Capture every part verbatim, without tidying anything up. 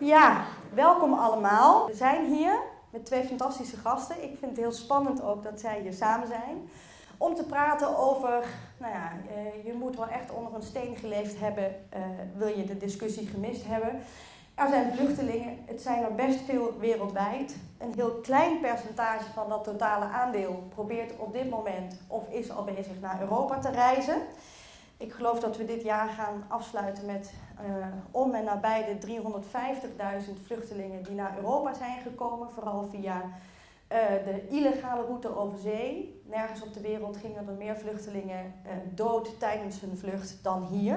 Ja, welkom allemaal. We zijn hier met twee fantastische gasten. Ik vind het heel spannend ook dat zij hier samen zijn. Om te praten over, nou ja, uh, je moet wel echt onder een steen geleefd hebben, uh, wil je de discussie gemist hebben. Er zijn vluchtelingen, het zijn er best veel wereldwijd. Een heel klein percentage van dat totale aandeel probeert op dit moment of is al bezig naar Europa te reizen. Ik geloof dat we dit jaar gaan afsluiten met uh, om en nabij de driehonderdvijftigduizend vluchtelingen die naar Europa zijn gekomen. Vooral via uh, de illegale route over zee. Nergens op de wereld gingen er meer vluchtelingen uh, dood tijdens hun vlucht dan hier.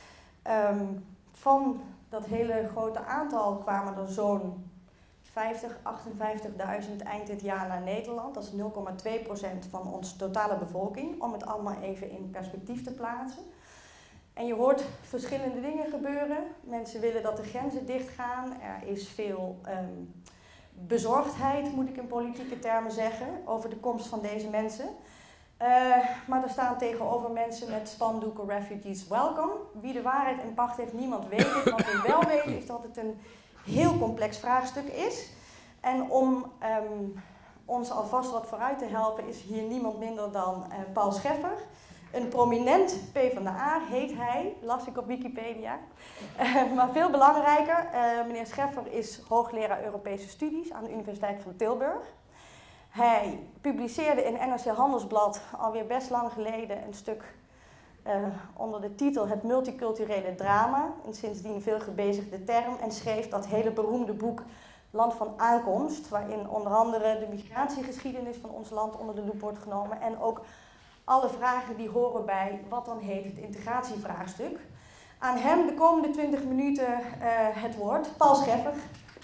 Um, van dat hele grote aantal kwamen er zo'n vijftig, achtenvijftigduizend eind dit jaar naar Nederland. Dat is nul komma twee procent van onze totale bevolking, om het allemaal even in perspectief te plaatsen. En je hoort verschillende dingen gebeuren. Mensen willen dat de grenzen dichtgaan. Er is veel um, bezorgdheid, moet ik in politieke termen zeggen, over de komst van deze mensen. Uh, maar er staan tegenover mensen met spandoeken refugees welcome. Wie de waarheid in pacht heeft, niemand weet het. Wat we wel weten is dat het een heel complex vraagstuk is. En om um, ons alvast wat vooruit te helpen is hier niemand minder dan uh, Paul Scheffer. Een prominent PvdA heet hij, las ik op Wikipedia. Uh, maar veel belangrijker, uh, meneer Scheffer is hoogleraar Europese studies aan de Universiteit van Tilburg. Hij publiceerde in N R C Handelsblad alweer best lang geleden een stuk uh, onder de titel Het multiculturele drama, een sindsdien veel gebezigde term, en schreef dat hele beroemde boek Land van Aankomst, waarin onder andere de migratiegeschiedenis van ons land onder de loep wordt genomen en ook alle vragen die horen bij wat dan heet het integratievraagstuk. Aan hem de komende twintig minuten uh, het woord. Paul Scheffer.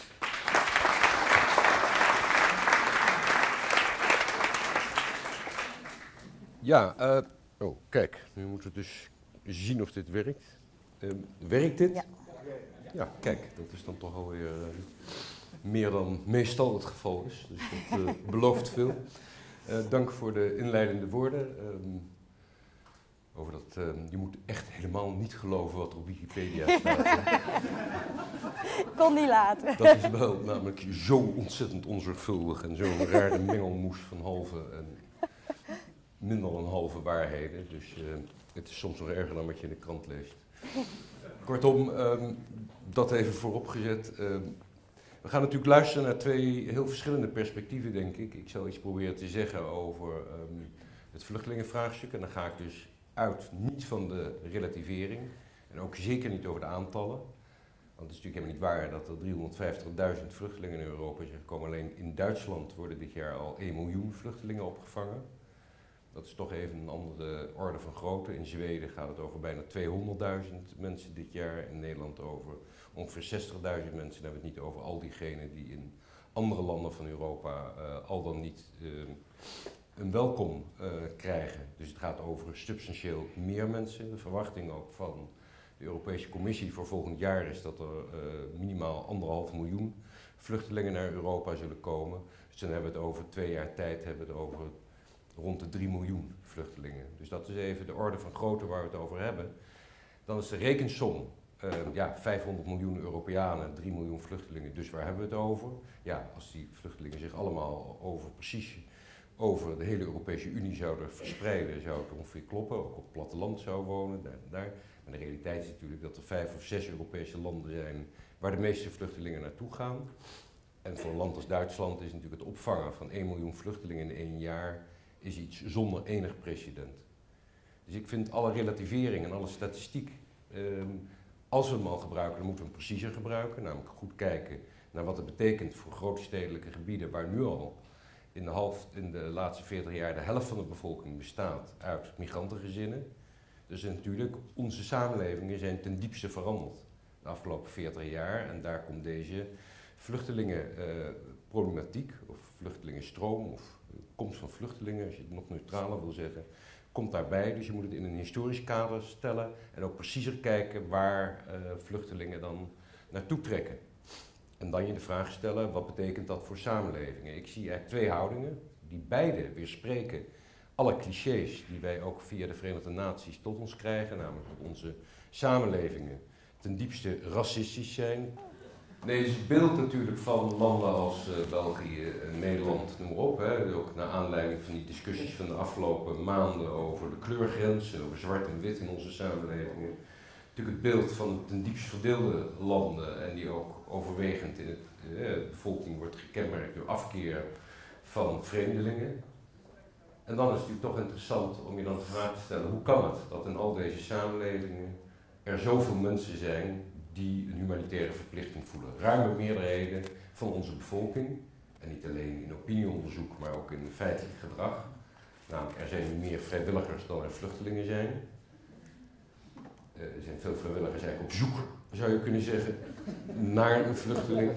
Ja, uh, oh kijk, nu moeten we dus zien of dit werkt. Uh, werkt dit? Ja. Ja, kijk, dat is dan toch alweer uh, meer dan meestal het geval is. Dus dat uh, belooft veel. Uh, dank voor de inleidende woorden. Um, over dat, uh, je moet echt helemaal niet geloven wat er op Wikipedia staat. Ik kon niet laten. Dat is wel namelijk zo ontzettend onzorgvuldig en zo'n rare mengelmoes van halve en minder dan halve waarheden. Dus uh, het is soms nog erger dan wat je in de krant leest. Kortom, um, dat even voorop gezet. Um, We gaan natuurlijk luisteren naar twee heel verschillende perspectieven, denk ik. Ik zal iets proberen te zeggen over um, het vluchtelingenvraagstuk. En dan ga ik dus uit niet van de relativering. En ook zeker niet over de aantallen. Want het is natuurlijk helemaal niet waar dat er driehonderdvijftigduizend vluchtelingen in Europa zijn gekomen. Alleen in Duitsland worden dit jaar al één miljoen vluchtelingen opgevangen. Dat is toch even een andere orde van grootte. In Zweden gaat het over bijna tweehonderdduizend mensen dit jaar. In Nederland over ongeveer zestigduizend mensen. Dan hebben we het niet over al diegenen die in andere landen van Europa uh, al dan niet uh, een welkom uh, krijgen. Dus het gaat over substantieel meer mensen. De verwachting ook van de Europese Commissie voor volgend jaar is dat er uh, minimaal anderhalf miljoen vluchtelingen naar Europa zullen komen. Dus dan hebben we het over twee jaar tijd, hebben we het over rond de drie miljoen vluchtelingen. Dus dat is even de orde van grootte waar we het over hebben. Dan is de rekensom, uh, ja, vijfhonderd miljoen Europeanen, drie miljoen vluchtelingen. Dus waar hebben we het over? Ja, als die vluchtelingen zich allemaal over precies over de hele Europese Unie zouden verspreiden, zou het ongeveer kloppen. Ook op het platteland zou wonen, daar en daar. Maar de realiteit is natuurlijk dat er vijf of zes Europese landen zijn waar de meeste vluchtelingen naartoe gaan. En voor een land als Duitsland is natuurlijk het opvangen van één miljoen vluchtelingen in één jaar is iets zonder enig precedent. Dus ik vind alle relativering en alle statistiek, eh, als we hem al gebruiken, dan moeten we hem preciezer gebruiken. Namelijk goed kijken naar wat het betekent voor grootstedelijke gebieden waar nu al in de, half, in de laatste veertig jaar de helft van de bevolking bestaat uit migrantengezinnen. Dus natuurlijk, onze samenlevingen zijn ten diepste veranderd de afgelopen veertig jaar. En daar komt deze vluchtelingenproblematiek, uh, of vluchtelingenstroom, of komst van vluchtelingen, als je het nog neutraler wil zeggen, komt daarbij. Dus je moet het in een historisch kader stellen en ook preciezer kijken waar uh, vluchtelingen dan naartoe trekken. En dan je de vraag stellen, wat betekent dat voor samenlevingen? Ik zie eigenlijk twee houdingen, die beide weerspreken alle clichés die wij ook via de Verenigde Naties tot ons krijgen, namelijk dat onze samenlevingen ten diepste racistisch zijn, Nee, dus het beeld natuurlijk van landen als uh, België, Nederland, noem maar op. Hè, ook naar aanleiding van die discussies van de afgelopen maanden over de kleurgrenzen, over zwart en wit in onze samenlevingen. Natuurlijk het beeld van ten diepste verdeelde landen en die ook overwegend in het, uh, de bevolking wordt gekenmerkt door afkeer van vreemdelingen. En dan is het natuurlijk toch interessant om je dan de vraag te stellen, hoe kan het dat in al deze samenlevingen er zoveel mensen zijn die een humanitaire verplichting voelen. Ruime meerderheden van onze bevolking, en niet alleen in opinieonderzoek, maar ook in feitelijk gedrag. Namelijk, er zijn nu meer vrijwilligers dan er vluchtelingen zijn. Uh, er zijn veel vrijwilligers eigenlijk op zoek, zou je kunnen zeggen, naar een vluchteling.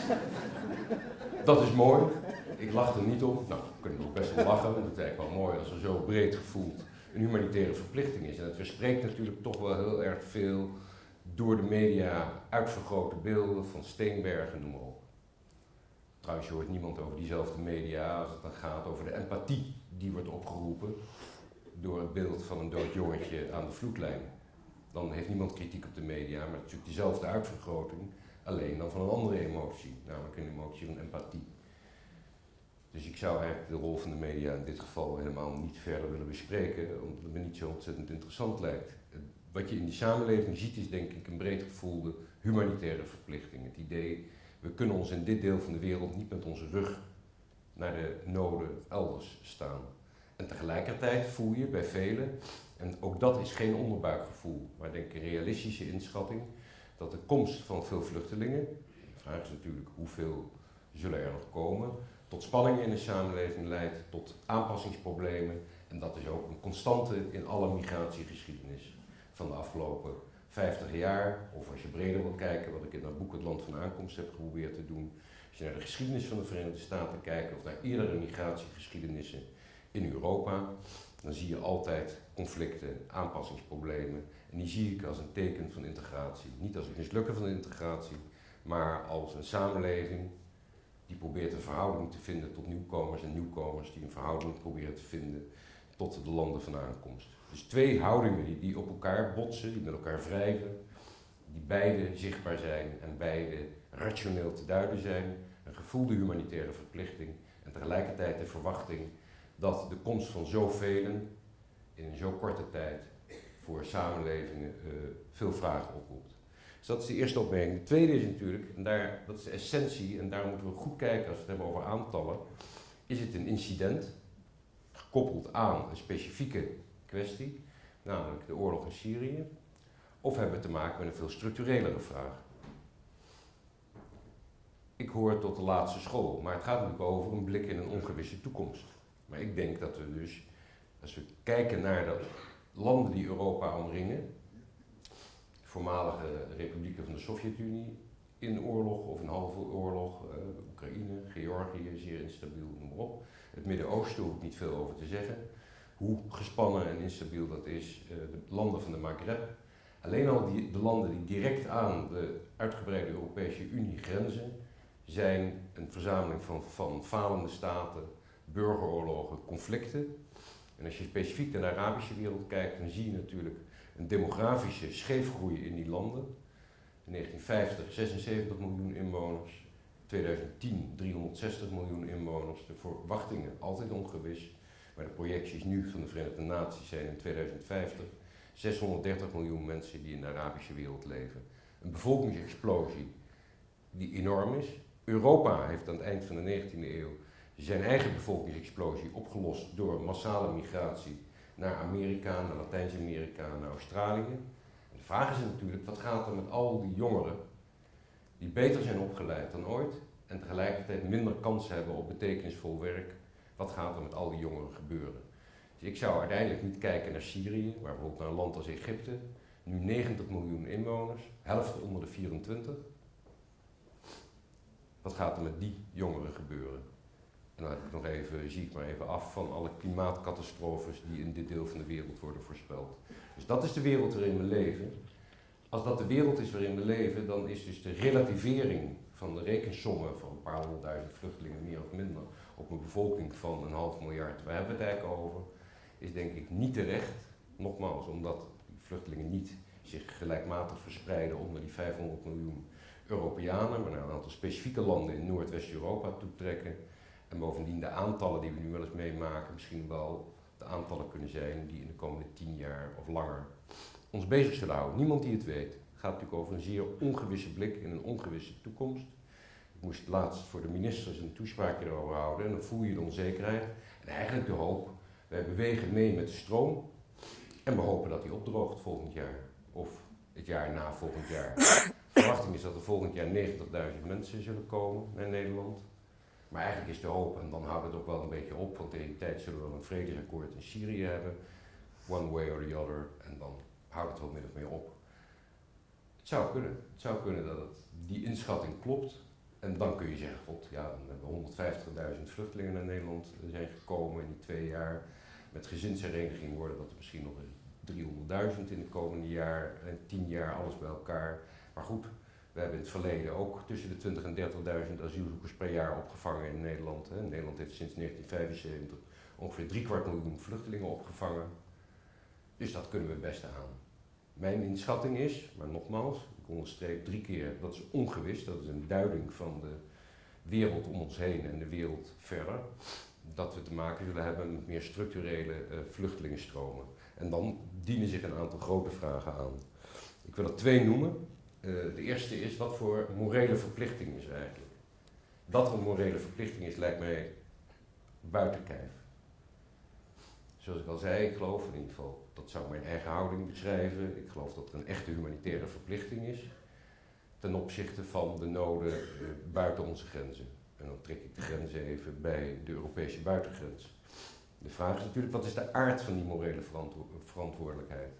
Dat is mooi. Ik lach er niet op. Nou, we kunnen er ook best wel lachen, want het is eigenlijk wel mooi als er zo breed gevoeld een humanitaire verplichting is. En het verspreekt natuurlijk toch wel heel erg veel door de media uitvergrote beelden van Steenbergen, noem maar op. Trouwens, je hoort niemand over diezelfde media als het dan gaat over de empathie die wordt opgeroepen door het beeld van een dood jongetje aan de vloedlijn. Dan heeft niemand kritiek op de media, maar het is natuurlijk diezelfde uitvergroting, alleen dan van een andere emotie, namelijk een emotie van empathie. Dus ik zou eigenlijk de rol van de media in dit geval helemaal niet verder willen bespreken, omdat het me niet zo ontzettend interessant lijkt. Wat je in die samenleving ziet is denk ik een breed gevoelde humanitaire verplichting. Het idee, we kunnen ons in dit deel van de wereld niet met onze rug naar de noden elders staan. En tegelijkertijd voel je bij velen, en ook dat is geen onderbuikgevoel, maar denk ik een realistische inschatting, dat de komst van veel vluchtelingen, de vraag is natuurlijk hoeveel zullen er nog komen, tot spanningen in de samenleving leidt, tot aanpassingsproblemen. En dat is ook een constante in alle migratiegeschiedenis van de afgelopen vijftig jaar. Of als je breder wil kijken, wat ik in dat boek Het Land van Aankomst heb geprobeerd te doen. Als je naar de geschiedenis van de Verenigde Staten kijkt, of naar eerdere migratiegeschiedenissen in Europa, dan zie je altijd conflicten, aanpassingsproblemen. En die zie ik als een teken van integratie. Niet als het mislukken van de integratie, maar als een samenleving die probeert een verhouding te vinden tot nieuwkomers en nieuwkomers die een verhouding proberen te vinden tot de landen van aankomst. Dus twee houdingen die, die op elkaar botsen, die met elkaar wrijven, die beide zichtbaar zijn en beide rationeel te duiden zijn. Een gevoelde humanitaire verplichting en tegelijkertijd de verwachting dat de komst van zoveel in een zo korte tijd voor samenlevingen uh, veel vragen oproept. Dus dat is de eerste opmerking. De tweede is natuurlijk, en daar, dat is de essentie, en daar moeten we goed kijken als we het hebben over aantallen, is het een incident, gekoppeld aan een specifieke kwestie, namelijk de oorlog in Syrië, of hebben we te maken met een veel structurelere vraag. Ik hoor tot de laatste school, maar het gaat natuurlijk over een blik in een ongewisse toekomst. Maar ik denk dat we dus, als we kijken naar de landen die Europa omringen, voormalige republieken van de Sovjet-Unie, in oorlog of in halve oorlog, uh, Oekraïne, Georgië, zeer instabiel, noem maar op. Het Midden-Oosten hoef ik niet veel over te zeggen. Hoe gespannen en instabiel dat is, uh, de landen van de Maghreb. Alleen al die, de landen die direct aan de uitgebreide Europese Unie grenzen, zijn een verzameling van, van falende staten, burgeroorlogen, conflicten. En als je specifiek naar de Arabische wereld kijkt, dan zie je natuurlijk een demografische scheefgroei in die landen. In negentien vijftig zesenzeventig miljoen inwoners, tweeduizend tien driehonderdzestig miljoen inwoners. De verwachtingen altijd ongewis, maar de projecties nu van de Verenigde Naties zijn in tweeduizend vijftig zeshonderddertig miljoen mensen die in de Arabische wereld leven. Een bevolkingsexplosie die enorm is. Europa heeft aan het eind van de negentiende eeuw zijn eigen bevolkingsexplosie opgelost door massale migratie naar Amerika, naar Latijns-Amerika, naar Australië. En de vraag is natuurlijk, wat gaat er met al die jongeren die beter zijn opgeleid dan ooit en tegelijkertijd minder kans hebben op betekenisvol werk, wat gaat er met al die jongeren gebeuren? Dus ik zou uiteindelijk niet kijken naar Syrië, maar bijvoorbeeld naar een land als Egypte, nu negentig miljoen inwoners, helft onder de vierentwintig. Wat gaat er met die jongeren gebeuren? En dan heb ik nog even, zie ik maar even af van alle klimaatcatastrofes die in dit deel van de wereld worden voorspeld. Dus dat is de wereld waarin we leven. Als dat de wereld is waarin we leven, dan is dus de relativering van de rekensommen van een paar honderdduizend vluchtelingen, meer of minder, op een bevolking van een half miljard, waar hebben we het eigenlijk over, is denk ik niet terecht. Nogmaals, omdat die vluchtelingen niet zich gelijkmatig verspreiden onder die vijfhonderd miljoen Europeanen, maar naar een aantal specifieke landen in Noordwest-Europa toetrekken. En bovendien de aantallen die we nu wel eens meemaken, misschien wel de aantallen kunnen zijn die in de komende tien jaar of langer ons bezig zullen houden. Niemand die het weet. Het gaat natuurlijk over een zeer ongewisse blik in een ongewisse toekomst. Ik moest laatst voor de ministers een toespraak erover houden en dan voel je de onzekerheid en eigenlijk de hoop. Wij bewegen mee met de stroom en we hopen dat die opdroogt volgend jaar of het jaar na volgend jaar. De verwachting is dat er volgend jaar negentigduizend mensen zullen komen naar Nederland. Maar eigenlijk is de hoop, en dan houdt het ook wel een beetje op, want tegen die tijd zullen we wel een vredesakkoord in Syrië hebben. One way or the other, en dan houdt het wel min of meer op. Het zou kunnen. Het zou kunnen dat het, die inschatting klopt. En dan kun je zeggen, god, ja, dan hebben we honderdvijftigduizend vluchtelingen naar Nederland zijn gekomen in die twee jaar. Met gezinshereniging worden dat er misschien nog driehonderdduizend in de komende jaar en tien jaar, alles bij elkaar. Maar goed, we hebben in het verleden ook tussen de twintig en dertigduizend asielzoekers per jaar opgevangen in Nederland. Hè. Nederland heeft sinds negentien vijfenzeventig ongeveer driekwart miljoen vluchtelingen opgevangen. Dus dat kunnen we best aan. Mijn inschatting is, maar nogmaals, ik onderstreep drie keer, dat is ongewis, dat is een duiding van de wereld om ons heen en de wereld verder, dat we te maken zullen hebben met meer structurele uh, vluchtelingenstromen. En dan dienen zich een aantal grote vragen aan. Ik wil er twee noemen. Uh, de eerste is, wat voor morele verplichting is er eigenlijk? Dat er een morele verplichting is, lijkt mij buiten kijf. Zoals ik al zei, ik geloof in ieder geval, dat zou mijn eigen houding beschrijven, ik geloof dat er een echte humanitaire verplichting is ten opzichte van de noden uh, buiten onze grenzen. En dan trek ik de grenzen even bij de Europese buitengrens. De vraag is natuurlijk, wat is de aard van die morele verantwo verantwoordelijkheid?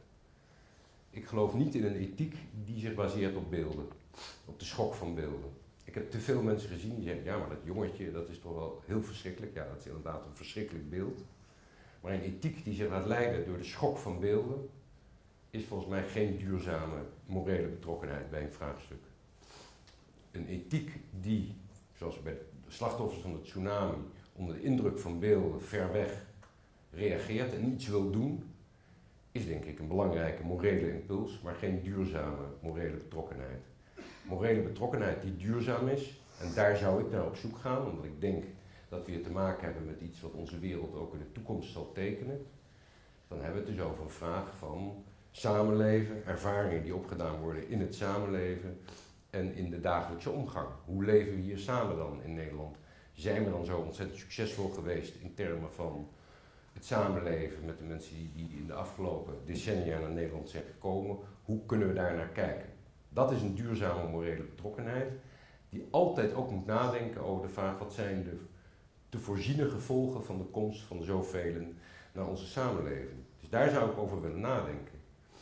Ik geloof niet in een ethiek die zich baseert op beelden, op de schok van beelden. Ik heb te veel mensen gezien die zeggen, ja, maar dat jongetje, dat is toch wel heel verschrikkelijk. Ja, dat is inderdaad een verschrikkelijk beeld. Maar een ethiek die zich laat leiden door de schok van beelden, is volgens mij geen duurzame morele betrokkenheid bij een vraagstuk. Een ethiek die, zoals bij de slachtoffers van de tsunami, onder de indruk van beelden ver weg reageert en niets wil doen, is denk ik een belangrijke morele impuls, maar geen duurzame morele betrokkenheid. Morele betrokkenheid die duurzaam is, en daar zou ik naar op zoek gaan, omdat ik denk dat we hier te maken hebben met iets wat onze wereld ook in de toekomst zal tekenen. Dan hebben we het dus over een vraag van samenleven, ervaringen die opgedaan worden in het samenleven en in de dagelijkse omgang. Hoe leven we hier samen dan in Nederland? Zijn we dan zo ontzettend succesvol geweest in termen van het samenleven met de mensen die, die in de afgelopen decennia naar Nederland zijn gekomen? Hoe kunnen we daar naar kijken? Dat is een duurzame morele betrokkenheid die altijd ook moet nadenken over de vraag wat zijn de te voorziene gevolgen van de komst van zoveel naar onze samenleving. Dus daar zou ik over willen nadenken.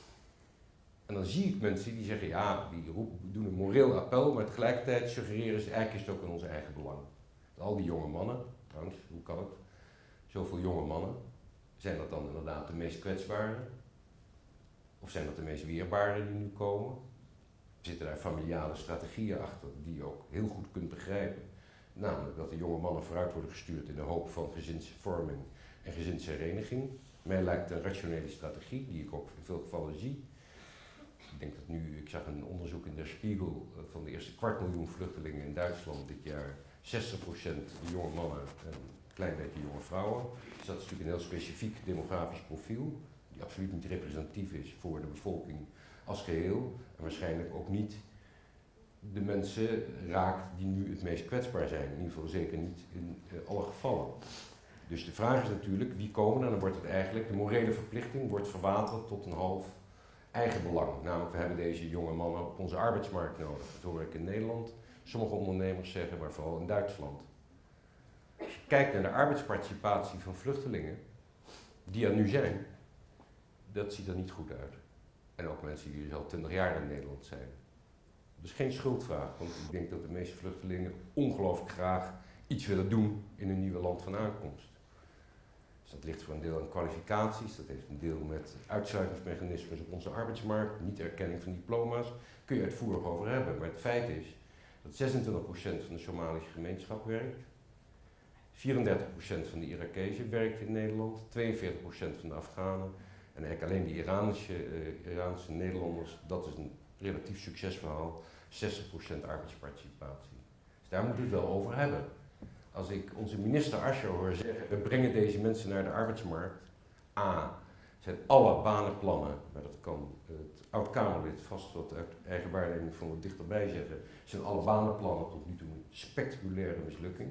En dan zie ik mensen die zeggen, ja, die roepen, doen een moreel appel, maar tegelijkertijd suggereren ze, eigenlijk is het ook in ons eigen belang. Al die jonge mannen, trouwens, hoe kan het? Zoveel jonge mannen, zijn dat dan inderdaad de meest kwetsbaren? Of zijn dat de meest weerbaren die nu komen? Zitten daar familiale strategieën achter die je ook heel goed kunt begrijpen? Namelijk dat de jonge mannen vooruit worden gestuurd in de hoop van gezinsvorming en gezinshereniging. Mij lijkt een rationele strategie, die ik ook in veel gevallen zie. Ik denk dat nu, ik zag een onderzoek in Der Spiegel van de eerste kwart miljoen vluchtelingen in Duitsland dit jaar. zestig procent de jonge mannen en een klein beetje jonge vrouwen. Dus dat is natuurlijk een heel specifiek demografisch profiel, die absoluut niet representatief is voor de bevolking als geheel. En waarschijnlijk ook niet de mensen raakt die nu het meest kwetsbaar zijn. In ieder geval zeker niet in uh, alle gevallen. Dus de vraag is natuurlijk, wie komen er? Dan wordt het eigenlijk, de morele verplichting wordt verwaterd tot een half eigen belang. Namelijk, we hebben deze jonge mannen op onze arbeidsmarkt nodig. Dat hoor ik in Nederland. Sommige ondernemers zeggen, maar vooral in Duitsland. Als je kijkt naar de arbeidsparticipatie van vluchtelingen, die er nu zijn, dat ziet er niet goed uit. En ook mensen die dus al twintig jaar in Nederland zijn. Dat is geen schuldvraag, want ik denk dat de meeste vluchtelingen ongelooflijk graag iets willen doen in hun nieuwe land van aankomst. Dus dat ligt voor een deel aan kwalificaties, dat heeft een deel met uitsluitingsmechanismes op onze arbeidsmarkt, niet erkenning van diploma's, kun je uitvoerig over hebben. Maar het feit is dat zesentwintig procent van de Somalische gemeenschap werkt, vierendertig procent van de Irakezen werkt in Nederland, tweeënveertig procent van de Afghanen en eigenlijk alleen die Iranische, uh, Iraanse Nederlanders, dat is een relatief succesverhaal, zestig procent arbeidsparticipatie. Dus daar moeten we het wel over hebben. Als ik onze minister Asscher hoor zeggen, we brengen deze mensen naar de arbeidsmarkt. A, zijn alle banenplannen, maar dat kan het oud-Kamerlid vast wat uit eigen waarneming van wat dichterbij zeggen, zijn alle banenplannen tot nu toe een spectaculaire mislukking.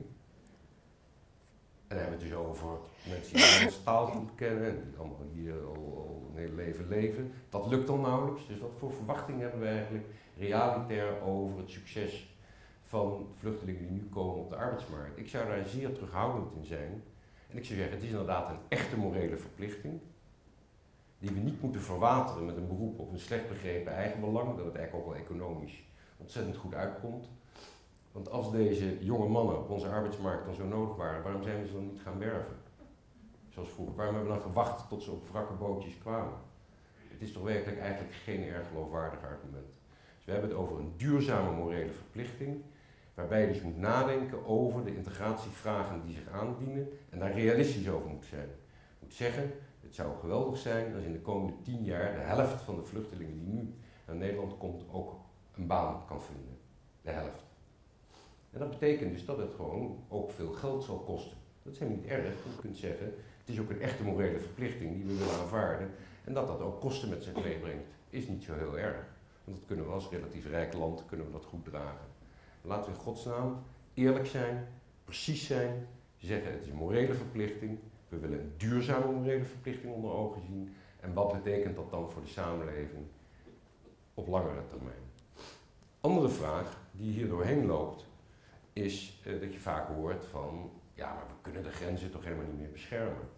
En dan hebben we het dus over mensen die Nederlandse taal goed kennen en die allemaal hier al, al een hele leven leven. Dat lukt al nauwelijks. Dus wat voor verwachting hebben we eigenlijk realitair over het succes van vluchtelingen die nu komen op de arbeidsmarkt? Ik zou daar zeer terughoudend in zijn. En ik zou zeggen, het is inderdaad een echte morele verplichting. Die we niet moeten verwateren met een beroep op een slecht begrepen eigenbelang. Dat het eigenlijk ook wel economisch ontzettend goed uitkomt. Want als deze jonge mannen op onze arbeidsmarkt dan zo nodig waren, waarom zijn we ze dan niet gaan werven? Zoals vroeger. Waarom hebben we dan gewacht tot ze op wrakke bootjes kwamen? Het is toch werkelijk eigenlijk geen erg geloofwaardig argument. Dus we hebben het over een duurzame morele verplichting, waarbij je dus moet nadenken over de integratievragen die zich aandienen en daar realistisch over moet zijn. Je moet zeggen, het zou geweldig zijn als in de komende tien jaar de helft van de vluchtelingen die nu naar Nederland komt ook een baan kan vinden. De helft. En dat betekent dus dat het gewoon ook veel geld zal kosten. Dat is helemaal niet erg, want je kunt zeggen, het is ook een echte morele verplichting die we willen aanvaarden. En dat dat ook kosten met zich meebrengt, is niet zo heel erg. Want dat kunnen we als relatief rijk land, kunnen we dat goed dragen. Laten we in godsnaam eerlijk zijn, precies zijn, zeggen het is een morele verplichting. We willen een duurzame morele verplichting onder ogen zien. En wat betekent dat dan voor de samenleving op langere termijn? Andere vraag die hier doorheen loopt, is uh, dat je vaak hoort van, ja, maar we kunnen de grenzen toch helemaal niet meer beschermen.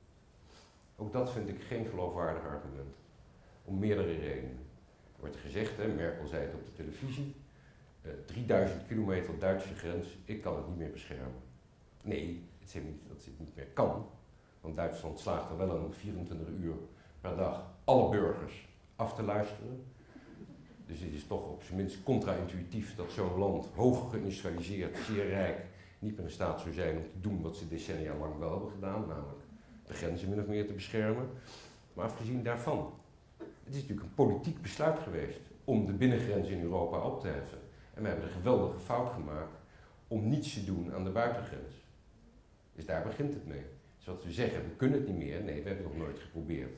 Ook dat vind ik geen geloofwaardig argument. Om meerdere redenen. Er wordt gezegd, hè, Merkel zei het op de televisie, uh, drieduizend kilometer Duitse grens, ik kan het niet meer beschermen. Nee, het is niet dat het niet meer kan. Want Duitsland slaagt er wel een vierentwintig uur per dag alle burgers af te luisteren. Dus het is toch op zijn minst contra-intuïtief dat zo'n land, hoog geïndustrialiseerd, zeer rijk, niet meer in staat zou zijn om te doen wat ze decennia lang wel hebben gedaan, namelijk de grenzen min of meer te beschermen. Maar afgezien daarvan, het is natuurlijk een politiek besluit geweest om de binnengrenzen in Europa op te heffen. En we hebben de geweldige fout gemaakt om niets te doen aan de buitengrens. Dus daar begint het mee. Dus wat we zeggen, we kunnen het niet meer, nee, we hebben het nog nooit geprobeerd.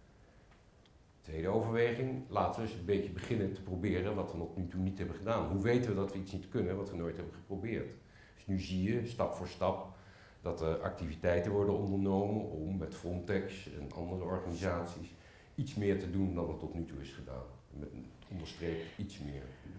Tweede overweging, laten we eens een beetje beginnen te proberen wat we tot nu toe niet hebben gedaan. Hoe weten we dat we iets niet kunnen wat we nooit hebben geprobeerd? Dus nu zie je, stap voor stap, dat er activiteiten worden ondernomen om met Frontex en andere organisaties iets meer te doen dan er tot nu toe is gedaan. Met een onderstreep iets meer.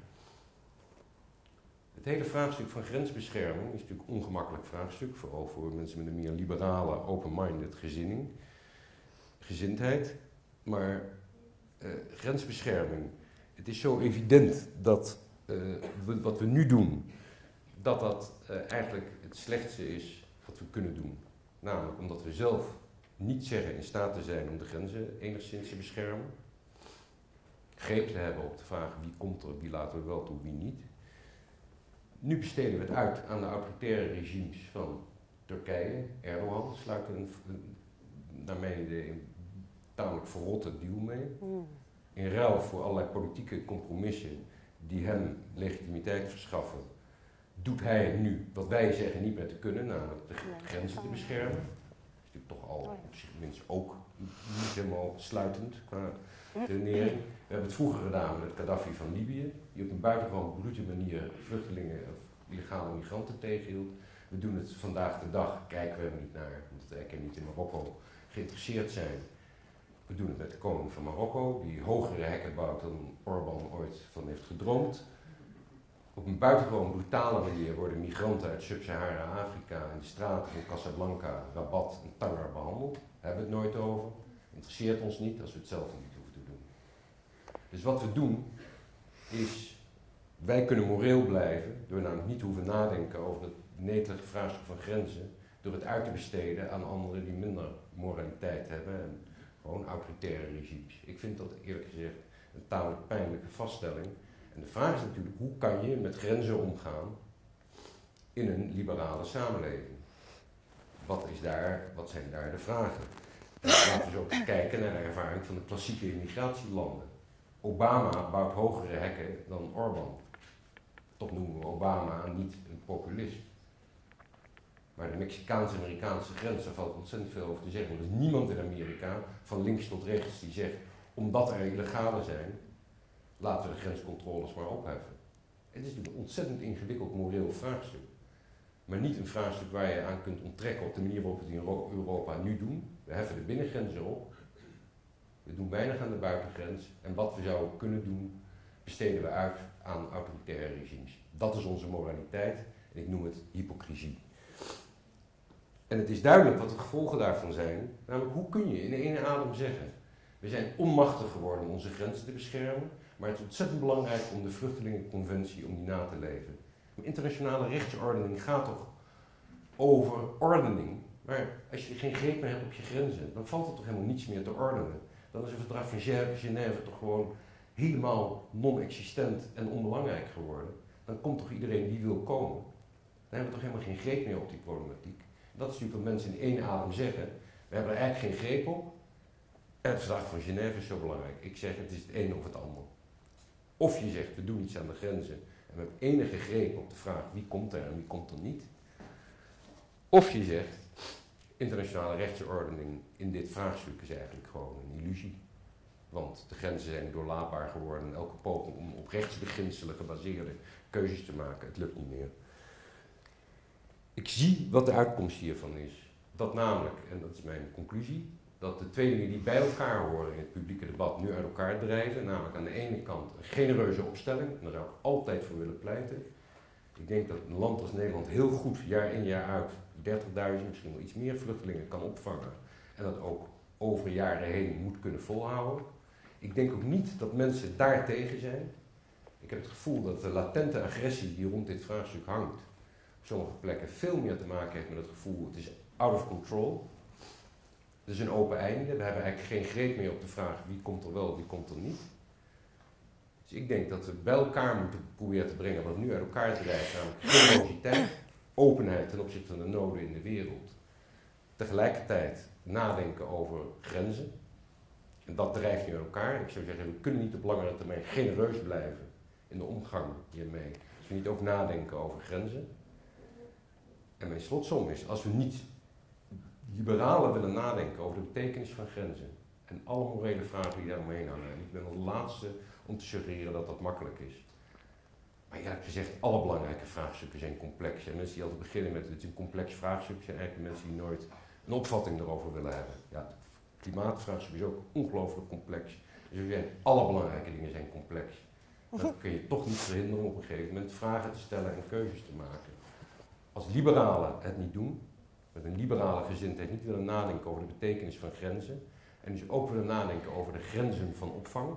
Het hele vraagstuk van grensbescherming is natuurlijk een ongemakkelijk vraagstuk, vooral voor mensen met een meer liberale, open-minded gezinning, gezindheid. Maar uh, grensbescherming, het is zo evident dat uh, we, wat we nu doen, dat dat uh, eigenlijk het slechtste is wat we kunnen doen. Namelijk omdat we zelf niet zeggen in staat te zijn om de grenzen enigszins te beschermen. Greep te hebben op de vraag wie komt er, wie laten we wel toe, wie niet. Nu besteden we het uit aan de autoritaire regimes van Turkije. Erdogan sluit een, een, naar mijn idee een tamelijk verrotte deal mee. In ruil voor allerlei politieke compromissen die hem legitimiteit verschaffen, doet hij nu wat wij zeggen niet meer te kunnen, namelijk de grenzen te beschermen. Dat is natuurlijk toch al op zich minst ook niet helemaal sluitend qua redenering. We hebben het vroeger gedaan met Gaddafi van Libië, die op een buitengewoon brute manier vluchtelingen of illegale migranten tegenhield. We doen het vandaag de dag, kijken we er niet naar, omdat we eigenlijk niet in Marokko geïnteresseerd zijn. We doen het met de koning van Marokko, die hogere hekken bouwt dan Orbán ooit van heeft gedroomd. Op een buitengewoon brutale manier worden migranten uit Sub-Sahara-Afrika in de straten van Casablanca, Rabat en Tanger behandeld. Daar hebben we het nooit over. Interesseert ons niet als we het zelf niet hoeven te doen. Dus wat we doen is, wij kunnen moreel blijven door namelijk niet te hoeven nadenken over het netelige vraagstuk van grenzen, door het uit te besteden aan anderen die minder moraliteit hebben en gewoon autoritaire regimes. Ik vind dat eerlijk gezegd een tamelijk pijnlijke vaststelling. En de vraag is natuurlijk, hoe kan je met grenzen omgaan in een liberale samenleving? Wat, is daar, wat zijn daar de vragen? En laten we zo eens kijken naar de ervaring van de klassieke immigratielanden. Obama bouwt hogere hekken dan Orbán. Toch noemen we Obama niet een populist. Maar de Mexicaans-Amerikaanse grens, daar valt ontzettend veel over te zeggen. Er is niemand in Amerika, van links tot rechts, die zegt, omdat er illegalen zijn, laten we de grenscontroles maar opheffen. Het is een ontzettend ingewikkeld moreel vraagstuk. Maar niet een vraagstuk waar je aan kunt onttrekken op de manier waarop we het in Europa nu doen. We heffen de binnengrenzen op. We doen weinig aan de buitengrens. En wat we zouden kunnen doen, besteden we uit aan autoritaire regimes. Dat is onze moraliteit. En ik noem het hypocrisie. En het is duidelijk wat de gevolgen daarvan zijn. Namelijk, hoe kun je in één adem zeggen, we zijn onmachtig geworden om onze grenzen te beschermen, maar het is ontzettend belangrijk om de vluchtelingenconventie, om die na te leven. De internationale rechtsordening gaat toch over ordening. Maar als je geen greep meer hebt op je grenzen, dan valt er toch helemaal niets meer te ordenen. Dan is een verdrag van Genève toch gewoon helemaal non-existent en onbelangrijk geworden. Dan komt toch iedereen die wil komen. Dan hebben we toch helemaal geen greep meer op die problematiek. Dat is natuurlijk wat mensen in één adem zeggen. We hebben er eigenlijk geen greep op. En het verdrag van Genève is zo belangrijk. Ik zeg, het is het een of het ander. Of je zegt, we doen iets aan de grenzen. En we hebben enige greep op de vraag, wie komt er en wie komt er niet. Of je zegt, internationale rechtsordening in dit vraagstuk is eigenlijk gewoon een illusie. Want de grenzen zijn doorlaatbaar geworden en elke poging om op rechtsbeginselen gebaseerde keuzes te maken, het lukt niet meer. Ik zie wat de uitkomst hiervan is. Dat namelijk, en dat is mijn conclusie, dat de twee dingen die bij elkaar horen in het publieke debat nu uit elkaar drijven. Namelijk aan de ene kant een genereuze opstelling, en daar zou ik altijd voor willen pleiten. Ik denk dat een land als Nederland heel goed jaar in jaar uit dertigduizend, misschien wel iets meer vluchtelingen kan opvangen. En dat ook over jaren heen moet kunnen volhouden. Ik denk ook niet dat mensen daartegen zijn. Ik heb het gevoel dat de latente agressie die rond dit vraagstuk hangt, op sommige plekken veel meer te maken heeft met het gevoel, het is out of control. Het is een open einde. We hebben eigenlijk geen greep meer op de vraag wie komt er wel, wie komt er niet. Dus ik denk dat we bij elkaar moeten proberen te brengen wat nu uit elkaar drijft, namelijk generositeit, openheid ten opzichte van de noden in de wereld. Tegelijkertijd nadenken over grenzen. En dat drijft nu uit elkaar. Ik zou zeggen, we kunnen niet op langere termijn genereus blijven in de omgang hiermee. Dus we niet ook nadenken over grenzen. En mijn slotsom is, als we niet liberaler willen nadenken over de betekenis van grenzen en alle morele vragen die daar omheen hangen. En ik ben de laatste om te suggereren dat dat makkelijk is. Maar je hebt gezegd, alle belangrijke vraagstukken zijn complex. En mensen die altijd beginnen met het is een complex vraagstuk, zijn eigenlijk mensen die nooit een opvatting erover willen hebben. Ja, het klimaatvraagstuk is ook ongelooflijk complex. Dus zijn, alle belangrijke dingen zijn complex. Dat kun je toch niet verhinderen om op een gegeven moment vragen te stellen en keuzes te maken. Als liberalen het niet doen, met een liberale gezindheid niet willen nadenken over de betekenis van grenzen, en dus ook willen nadenken over de grenzen van opvang.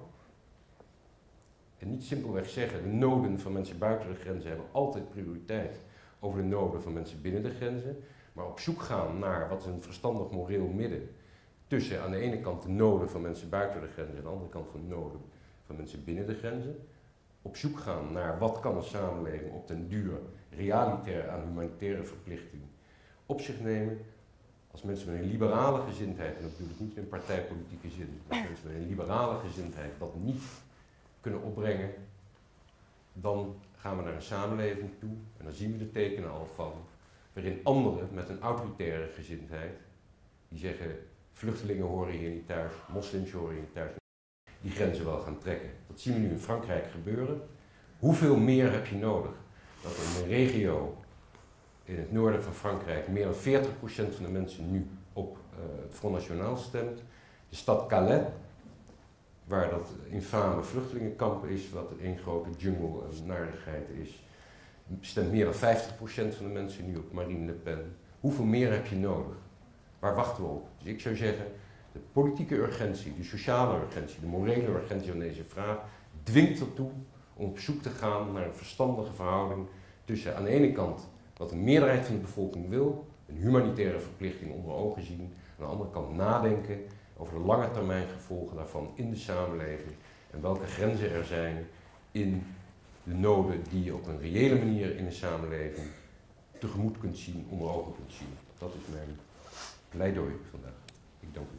En niet simpelweg zeggen, de noden van mensen buiten de grenzen hebben altijd prioriteit over de noden van mensen binnen de grenzen, maar op zoek gaan naar wat is een verstandig moreel midden tussen aan de ene kant de noden van mensen buiten de grenzen en aan de andere kant van de noden van mensen binnen de grenzen. Op zoek gaan naar wat kan een samenleving op den duur realitair aan humanitaire verplichting op zich nemen. Als mensen met een liberale gezindheid, en dat bedoel ik niet in partijpolitieke zin, maar als mensen met een liberale gezindheid dat niet kunnen opbrengen, dan gaan we naar een samenleving toe, en dan zien we de tekenen al van, waarin anderen met een autoritaire gezindheid, die zeggen, vluchtelingen horen hier niet thuis, moslims horen hier niet thuis, die grenzen wel gaan trekken. Dat zien we nu in Frankrijk gebeuren. Hoeveel meer heb je nodig? Dat in een regio in het noorden van Frankrijk meer dan veertig procent van de mensen nu op uh, het Front National stemt. De stad Calais, waar dat infame vluchtelingenkamp is, wat één grote jungle en narigheid is, stemt meer dan vijftig procent van de mensen nu op Marine Le Pen. Hoeveel meer heb je nodig? Waar wachten we op? Dus ik zou zeggen, de politieke urgentie, de sociale urgentie, de morele urgentie van deze vraag dwingt ertoe om op zoek te gaan naar een verstandige verhouding tussen aan de ene kant wat de meerderheid van de bevolking wil, een humanitaire verplichting onder ogen zien, aan de andere kant nadenken over de lange termijn gevolgen daarvan in de samenleving en welke grenzen er zijn in de noden die je op een reële manier in de samenleving tegemoet kunt zien, onder ogen kunt zien. Dat is mijn pleidooi vandaag. Ik dank u.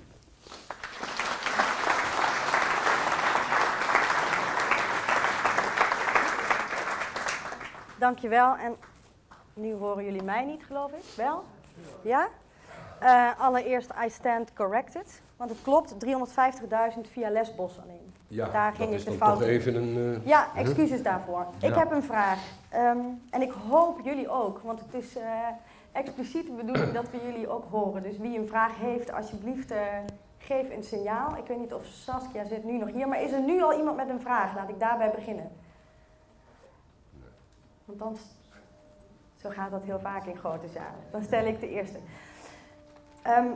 Dankjewel. En nu horen jullie mij niet, geloof ik. Wel? Ja? Uh, allereerst, I stand corrected. Want het klopt, driehonderdvijftigduizend via Lesbos alleen. Ja, daar dat ging is ik de dan fout toch in. even een... Uh, ja, excuses huh? daarvoor. Ja. Ik heb een vraag. Um, en ik hoop jullie ook, want het is uh, expliciet de bedoeling dat we jullie ook horen. Dus wie een vraag heeft, alsjeblieft uh, geef een signaal. Ik weet niet of Saskia zit nu nog hier, maar is er nu al iemand met een vraag? Laat ik daarbij beginnen. Want dan, zo gaat dat heel vaak in grote zalen. Dan stel ik de eerste. Um,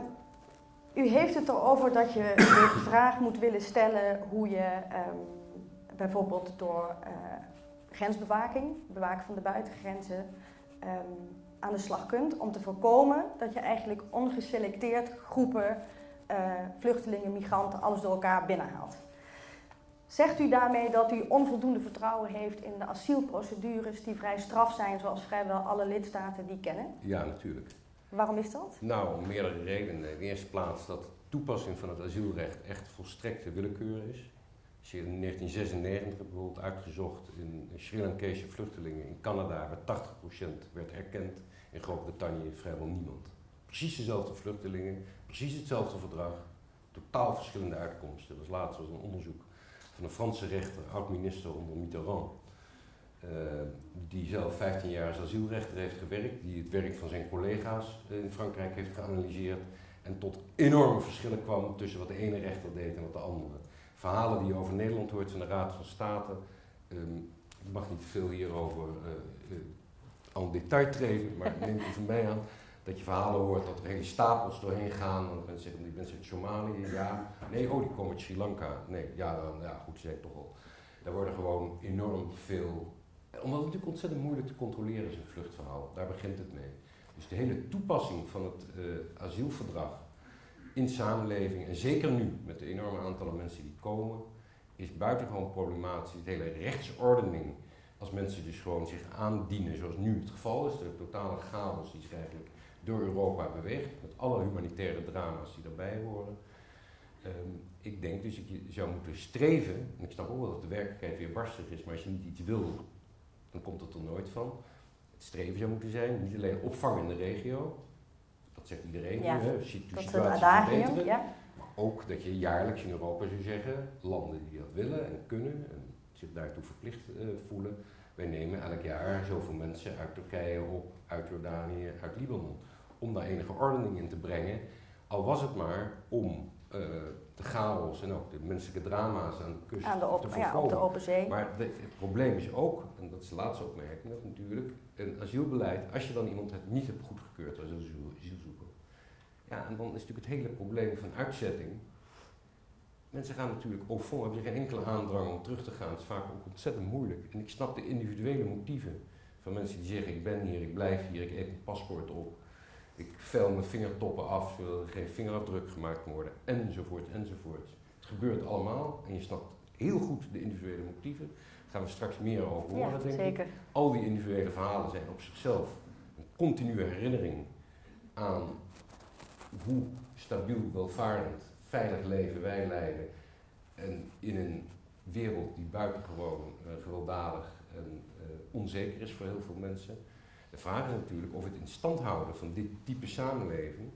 u heeft het erover dat je de vraag moet willen stellen hoe je um, bijvoorbeeld door uh, grensbewaking, bewaken van de buitengrenzen, um, aan de slag kunt om te voorkomen dat je eigenlijk ongeselecteerd groepen uh, vluchtelingen, migranten, alles door elkaar binnenhaalt. Zegt u daarmee dat u onvoldoende vertrouwen heeft in de asielprocedures die vrij straf zijn, zoals vrijwel alle lidstaten die kennen? Ja, natuurlijk. Waarom is dat? Nou, om meerdere redenen. In de eerste plaats dat de toepassing van het asielrecht echt volstrekte willekeur is. Als je in negentien zesennegentig bijvoorbeeld uitgezocht in Sri Lankese vluchtelingen in Canada, waar tachtig procent werd erkend, in Groot-Brittannië vrijwel niemand. Precies dezelfde vluchtelingen, precies hetzelfde verdrag, totaal verschillende uitkomsten. Dat was laatst was een onderzoek van een Franse rechter, oud-minister onder Mitterrand. Uh, die zelf vijftien jaar als asielrechter heeft gewerkt, die het werk van zijn collega's in Frankrijk heeft geanalyseerd en tot enorme verschillen kwam tussen wat de ene rechter deed en wat de andere. Verhalen die je over Nederland hoort van de Raad van State, um, ik mag niet veel hierover uh, uh, aan detail treden, maar neem het van mij aan dat je verhalen hoort dat er hele stapels doorheen gaan, en mensen zeggen die mensen uit Somalië, ja, nee, oh die komen uit Sri Lanka, nee, ja, dan, ja goed, ze zijn toch al. Daar worden gewoon enorm veel. Omdat het natuurlijk ontzettend moeilijk te controleren is, een vluchtverhaal. Daar begint het mee. Dus de hele toepassing van het uh, asielverdrag in samenleving, en zeker nu met de enorme aantallen mensen die komen, is buitengewoon problematisch. De hele rechtsordening, als mensen dus gewoon zich aandienen, zoals nu het geval is, de totale chaos die zich eigenlijk door Europa beweegt, met alle humanitaire drama's die daarbij horen. Um, ik denk dus dat je zou moeten streven, en ik snap ook wel dat de werkelijkheid weer barstig is, maar als je niet iets wil, dan komt het er nooit van. Het streven zou moeten zijn, niet alleen opvang in de regio, dat zegt iedereen ja, nu, hè, situatie dat is een adagium, verbeteren, ja. maar ook dat je jaarlijks in Europa zou zeggen, landen die dat willen en kunnen en zich daartoe verplicht uh, voelen, wij nemen elk jaar zoveel mensen uit Turkije op, uit Jordanië, uit Libanon, om daar enige ordening in te brengen, al was het maar om Uh, de chaos en ook de menselijke drama's aan de kust aan de op, te voorkomen. Ja, op de open zee. Maar de, het probleem is ook, en dat is de laatste opmerking, dat natuurlijk een asielbeleid, als je dan iemand het niet hebt goedgekeurd als asielzoeker, ja, en dan is natuurlijk het hele probleem van uitzetting. Mensen gaan natuurlijk au fond, hebben geen enkele aandrang om terug te gaan, het is vaak ook ontzettend moeilijk. En ik snap de individuele motieven van mensen die zeggen, ik ben hier, ik blijf hier, ik eet mijn paspoort op. Ik vel mijn vingertoppen af, zodat er geen vingerafdruk gemaakt worden, enzovoort, enzovoort. Het gebeurt allemaal en je snapt heel goed de individuele motieven. Daar gaan we straks meer over horen, ja, denk zeker. ik. Al die individuele verhalen zijn op zichzelf een continue herinnering aan hoe stabiel, welvarend, veilig leven wij leiden. En in een wereld die buitengewoon uh, gewelddadig en uh, onzeker is voor heel veel mensen. De vraag is natuurlijk of het in stand houden van dit type samenleving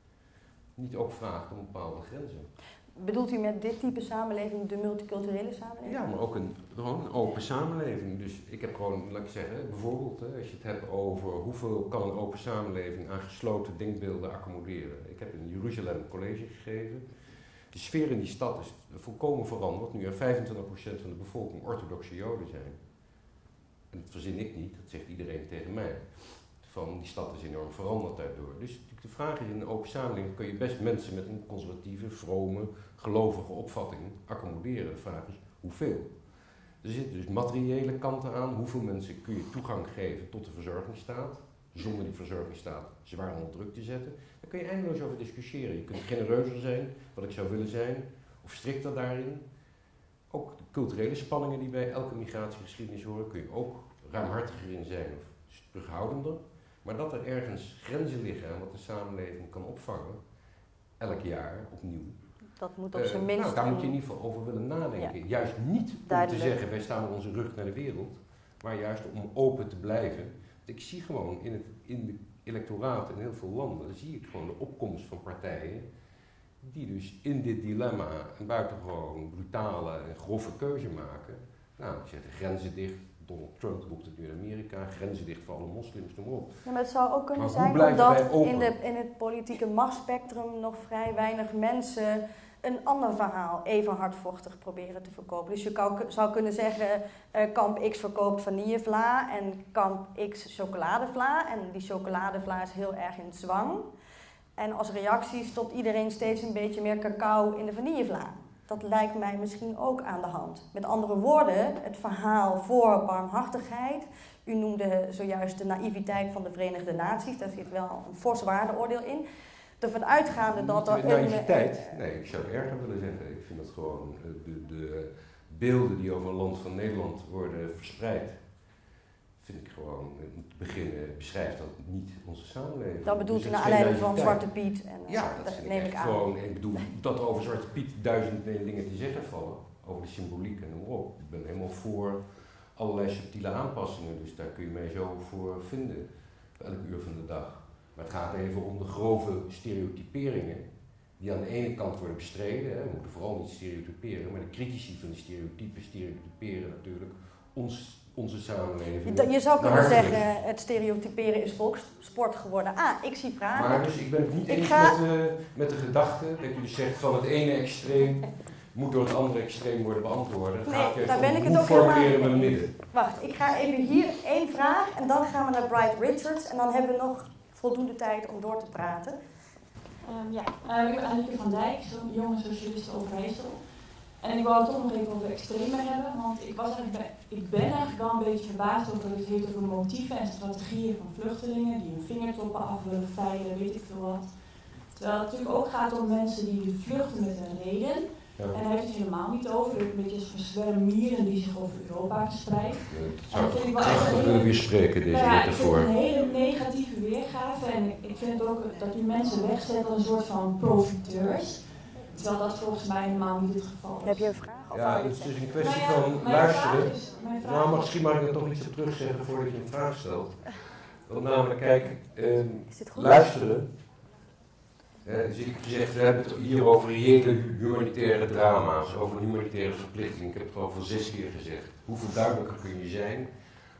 niet ook vraagt om bepaalde grenzen. Bedoelt u met dit type samenleving de multiculturele samenleving? Ja, maar ook een, gewoon een open samenleving. Dus ik heb gewoon, laat ik zeggen, bijvoorbeeld hè, als je het hebt over hoeveel kan een open samenleving aan gesloten denkbeelden accommoderen. Ik heb in Jeruzalem een college gegeven. De sfeer in die stad is volkomen veranderd, nu er vijfentwintig procent van de bevolking orthodoxe Joden zijn. En dat verzin ik niet, dat zegt iedereen tegen mij. Van die stad is enorm veranderd daardoor. Dus de vraag is, in een open samenleving kun je best mensen met een conservatieve, vrome, gelovige opvatting accommoderen. De vraag is, hoeveel? Er zitten dus materiële kanten aan. Hoeveel mensen kun je toegang geven tot de verzorgingsstaat, zonder die verzorgingsstaat zwaar onder druk te zetten? Daar kun je eindeloos over discussiëren. Je kunt genereuzer zijn, wat ik zou willen zijn, of strikter daarin. Ook de culturele spanningen die bij elke migratiegeschiedenis horen, kun je ook ruimhartiger in zijn of terughoudender. Maar dat er ergens grenzen liggen aan wat de samenleving kan opvangen, elk jaar opnieuw. Dat moet op Uh, zijn minst... nou, daar moet je in ieder geval over willen nadenken. Ja. Juist niet om Duidelijk. te zeggen, wij staan met onze rug naar de wereld, maar juist om open te blijven. Ik zie gewoon in het in de electoraat in heel veel landen, zie ik gewoon de opkomst van partijen die dus in dit dilemma een buitengewoon brutale en grove keuze maken. Nou, die zetten grenzen dicht. Donald Trump roept het nu in Amerika, grenzen dicht voor alle moslims, noem maar op. Ja, maar het zou ook kunnen maar zijn omdat in, de, in het politieke machtsspectrum nog vrij weinig mensen een ander verhaal even hardvochtig proberen te verkopen. Dus je kan, zou kunnen zeggen, uh, kamp X verkoopt vanillevla en kamp X chocoladevla. En die chocoladevla is heel erg in zwang. En als reactie stopt iedereen steeds een beetje meer cacao in de vanillevla. Dat lijkt mij misschien ook aan de hand. Met andere woorden, het verhaal voor barmhartigheid. U noemde zojuist de naïviteit van de Verenigde Naties. Daar zit wel een fors waardeoordeel in. Ervan uitgaande dat er... Naïviteit? Een, nee, ik zou het erger willen zeggen. Ik vind dat gewoon de, de beelden die over een land van Nederland worden verspreid, vind ik gewoon, om te beginnen, beschrijft dat niet onze samenleving. Dat bedoelt u naar aanleiding van Zwarte Piet? En, ja, dat, dat vind neem ik aan. Gewoon, ik bedoel, dat er over Zwarte Piet duizend dingen te zeggen vallen, over de symboliek en noem maar op. Ik ben helemaal voor allerlei subtiele aanpassingen, dus daar kun je mij zo voor vinden, op elk uur van de dag. Maar het gaat even om de grove stereotyperingen, die aan de ene kant worden bestreden. Hè. We moeten vooral niet stereotyperen, maar de critici van die stereotypen stereotyperen natuurlijk ons, onze samenleving. Je, je zou kunnen zeggen, het stereotyperen is volkssport geworden. Ah, ik zie vragen. Maar dus ik ben het niet ik eens ga... met, uh, met de gedachte dat je dus zegt van het ene extreem moet door het andere extreem worden beantwoord. Het nee, gaat daar ben ik het ook formuleren met het midden. Wacht, ik ga even hier één vraag en dan gaan we naar Bright Richards en dan hebben we nog voldoende tijd om door te praten. Um, ja, uh, ik ben Anneke van Dijk, zo'n jonge socialist Overijssel. En ik wou het toch nog even over extremen hebben, want ik, was eigenlijk bij, ik ben eigenlijk wel een beetje verbaasd over dat het heeft over motieven en strategieën van vluchtelingen die hun vingertoppen af willen veilen, weet ik veel wat. Terwijl het natuurlijk ook gaat om mensen die vluchten met een reden. Ja. En hij heeft het helemaal niet over, een beetje als zwerm mieren die zich over Europa verspreiden. Ja, dat zou ik willen weer spreken, deze ja, metafoor. Ik vind het een hele negatieve weergave en ik, ik vind ook dat u mensen wegzet als een soort van profiteurs. Terwijl dat volgens mij helemaal niet het geval is. Heb je een vraag? Of ja, het is dus een kwestie nou ja, van luisteren. Is, nou, maar misschien mag ik er toch iets op terugzeggen voordat je een vraag stelt. Want namelijk, kijk, eh, luisteren. Uh, dus ik zeg, we hebben het hier over reële humanitaire drama's, over humanitaire verplichtingen. Ik heb het al van zes keer gezegd. Hoeveel duidelijker kun je zijn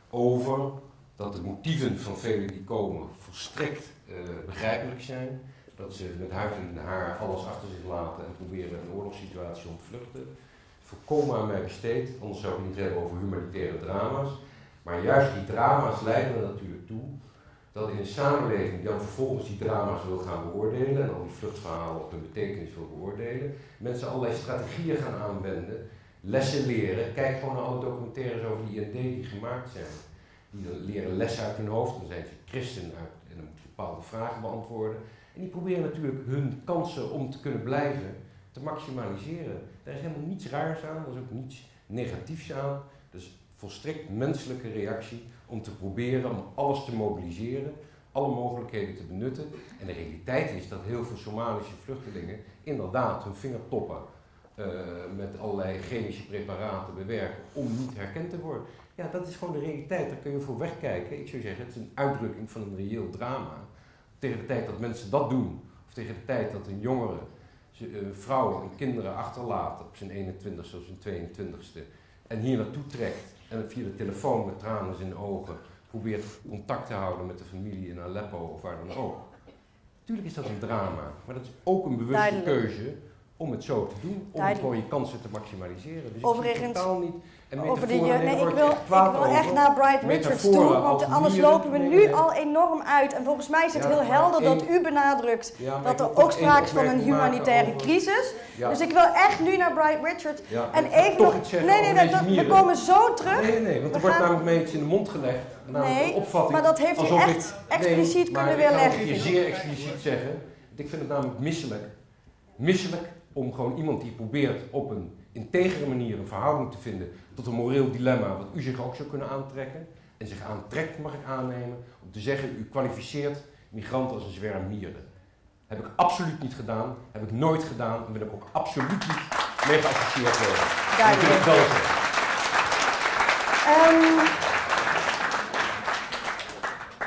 over dat de motieven van velen die komen volstrekt uh, begrijpelijk zijn. Dat ze met huid en haar alles achter zich laten en proberen een oorlogssituatie ontvluchten. Volkomen aan mij besteed, anders zou ik het niet hebben over humanitaire drama's. Maar juist die drama's leiden er natuurlijk toe dat in een samenleving die dan vervolgens die drama's wil gaan beoordelen en al die vluchtverhalen op hun betekenis wil beoordelen, mensen allerlei strategieën gaan aanwenden, lessen leren. Kijk gewoon naar alle documentaires over die I N D die gemaakt zijn. Die leren lessen uit hun hoofd, dan zijn ze christen uit en dan moeten ze bepaalde vragen beantwoorden. En die proberen natuurlijk hun kansen om te kunnen blijven te maximaliseren. Daar is helemaal niets raars aan, er is ook niets negatiefs aan. Dus volstrekt menselijke reactie om te proberen om alles te mobiliseren, alle mogelijkheden te benutten. En de realiteit is dat heel veel Somalische vluchtelingen inderdaad hun vingertoppen uh, met allerlei chemische preparaten bewerken om niet herkend te worden. Ja, dat is gewoon de realiteit, daar kun je voor wegkijken. Ik zou zeggen, het is een uitdrukking van een reëel drama. Tegen de tijd dat mensen dat doen, of tegen de tijd dat een jongere uh, vrouwen en kinderen achterlaten op zijn eenentwintigste of zijn tweeëntwintigste en hier naartoe trekt en via de telefoon met tranen in de ogen probeert contact te houden met de familie in Aleppo of waar dan ook. Tuurlijk is dat een drama, maar dat is ook een bewuste Duidelijk. keuze om het zo te doen, om gewoon je kansen te maximaliseren. Dus overigens, ik totaal niet. En over de, nee, nee, ik wil, ik wil echt naar Bright Richards toe, want anders mieren, lopen we nu nee, nee. al enorm uit. En volgens mij is het ja, heel helder één, dat u benadrukt ja, dat er ook sprake is van een humanitaire over, crisis. Ja. Dus ik wil echt nu naar Bright Richards. Ja, en even nog. Nee, nee, nee dat, we komen zo terug. Nee, nee, nee want er wordt namelijk mee iets in de mond gelegd. Nee, de opvatting, maar dat heeft u echt ik, expliciet nee, kunnen weerleggen. Ik kan het je zeer expliciet zeggen. Ik vind het namelijk misselijk. Misselijk om gewoon iemand die probeert op een integere manier een verhouding te vinden tot een moreel dilemma wat u zich ook zou kunnen aantrekken en zich aantrekt, mag ik aannemen, om te zeggen u kwalificeert migranten als een zwerm mieren. Heb ik absoluut niet gedaan, heb ik nooit gedaan en wil ik ook absoluut niet mee geassocieerd worden. Duidelijk. Dat wil ik wel zeggen. Um,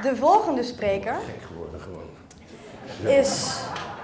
De volgende spreker Gek geworden gewoon. is...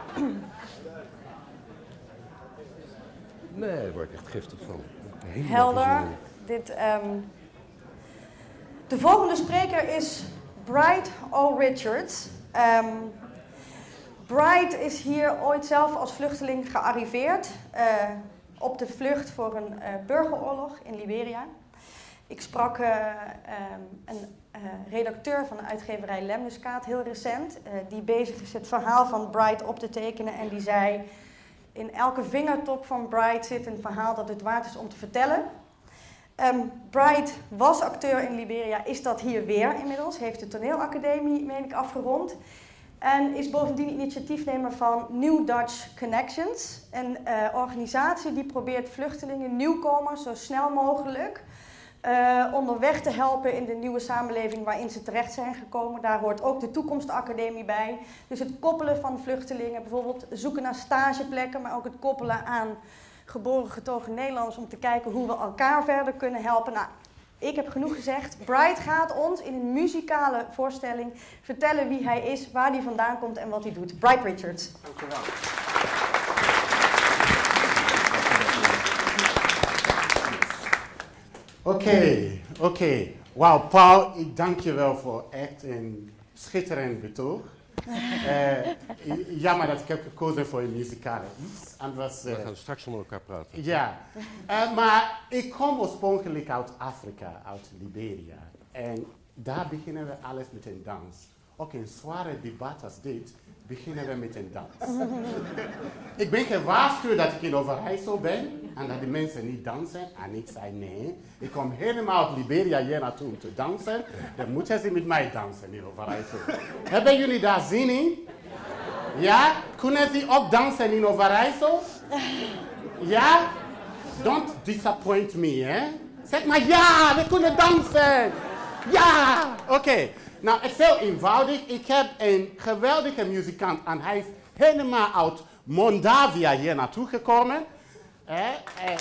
Nee, daar word ik echt giftig van. Helemaal Helder. gezien. Dit, um... De volgende spreker is Bright O. Richards. Um, Bright is hier ooit zelf als vluchteling gearriveerd. Uh, op de vlucht voor een uh, burgeroorlog in Liberia. Ik sprak uh, um, een uh, redacteur van de uitgeverij Lemniskaat heel recent. Uh, die bezig is het verhaal van Bright op te tekenen. En die zei, in elke vingertop van Bright zit een verhaal dat het waard is om te vertellen. Um, Bright was acteur in Liberia, is dat hier weer inmiddels. Heeft de toneelacademie, meen ik, afgerond. En is bovendien initiatiefnemer van New Dutch Connections. Een uh, organisatie die probeert vluchtelingen, nieuwkomers, zo snel mogelijk uh, onderweg te helpen in de nieuwe samenleving waarin ze terecht zijn gekomen. Daar hoort ook de Toekomstacademie bij. Dus het koppelen van vluchtelingen, bijvoorbeeld zoeken naar stageplekken, maar ook het koppelen aan geboren getogen Nederlanders om te kijken hoe we elkaar verder kunnen helpen. Nou, ik heb genoeg gezegd. Bright gaat ons in een muzikale voorstelling vertellen wie hij is, waar hij vandaan komt en wat hij doet. Bright Richards. Dankjewel. Oké, oké. Wauw, Paul, ik dank je wel voor echt een schitterend betoog. uh, jammer dat ik heb gekozen voor een muzikale iets. Anders, uh, We gaan straks met elkaar praten. Ja, uh, maar ik kom oorspronkelijk uit Afrika, uit Liberia. En daar beginnen we alles met een dans. Ook een zware debat als dit beginnen we met een dans. Ik ben gewaarschuwd dat ik in Overijssel ben en dat de mensen niet dansen. En ik zei nee, ik kom helemaal uit Liberia hier naartoe om te dansen. Dan moeten ze met mij dansen in Overijssel. Hebben jullie daar zin in? Ja? Kunnen ze ook dansen in Overijssel? Ja? Don't disappoint me, hè? Zeg maar ja, we kunnen dansen! Ja! Oké. Okay. Nou, het is heel eenvoudig. Ik heb een geweldige muzikant en hij is helemaal uit Moldavia hier naartoe gekomen. Eh, eh.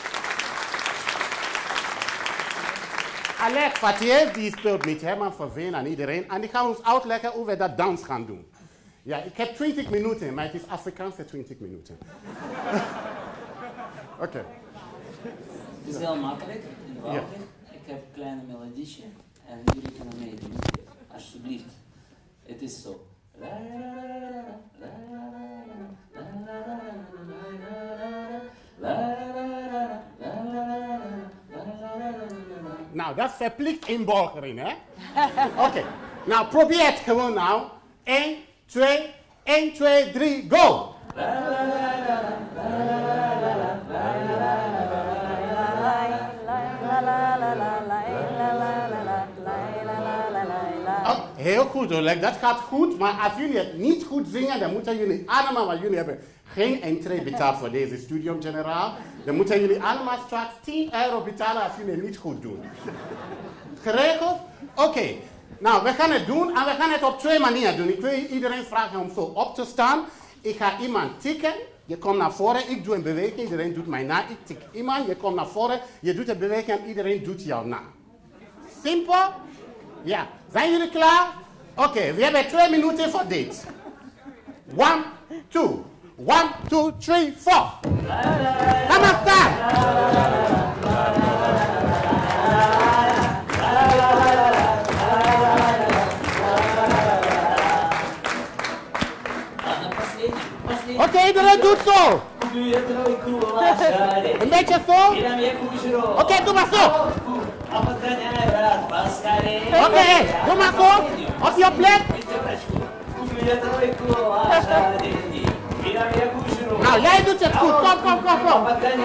Alek Fatiev, die speelt met Herman van Veen en iedereen. En die gaan ons uitleggen hoe we dat dans gaan doen. Ja, ik heb twintig minuten, maar het is Afrikaanse twintig minuten. Oké. Okay. Het is heel makkelijk, eenvoudig. Ja. Ik heb een kleine melodietje en jullie kunnen meedoen. Alsjeblieft. Het is zo. Nou, dat is verplicht inburgering, hè? Oké. Okay. Nou, probeer het gewoon nou. één, twee, één, twee, drie, go! Oh, heel goed Oleg, dat gaat goed, maar als jullie het niet goed zingen, dan moeten jullie allemaal, want jullie hebben geen entree betaald voor deze Studium Generaal, dan moeten jullie allemaal straks tien euro betalen als jullie het niet goed doen. Geregeld? Oké, okay. Nou we gaan het doen en we gaan het op twee manieren doen. Ik wil iedereen vragen om zo op te staan. Ik ga iemand tikken, je komt naar voren, ik doe een beweging, iedereen doet mij na. Ik tik iemand, je komt naar voren, je doet een beweging en iedereen doet jou na. Simpel? Ja, zijn jullie klaar? Oké, okay, we hebben twee minuten voor dit. One, two, one, two, three, four. Kom maar staan. Oké, okay, iedereen doet zo. Een beetje zo. Oké, okay, doe maar zo. Oké, okay, doe maar zo. Op je plek. Nou, jij doet het goed. Kom, kom, kom, kom.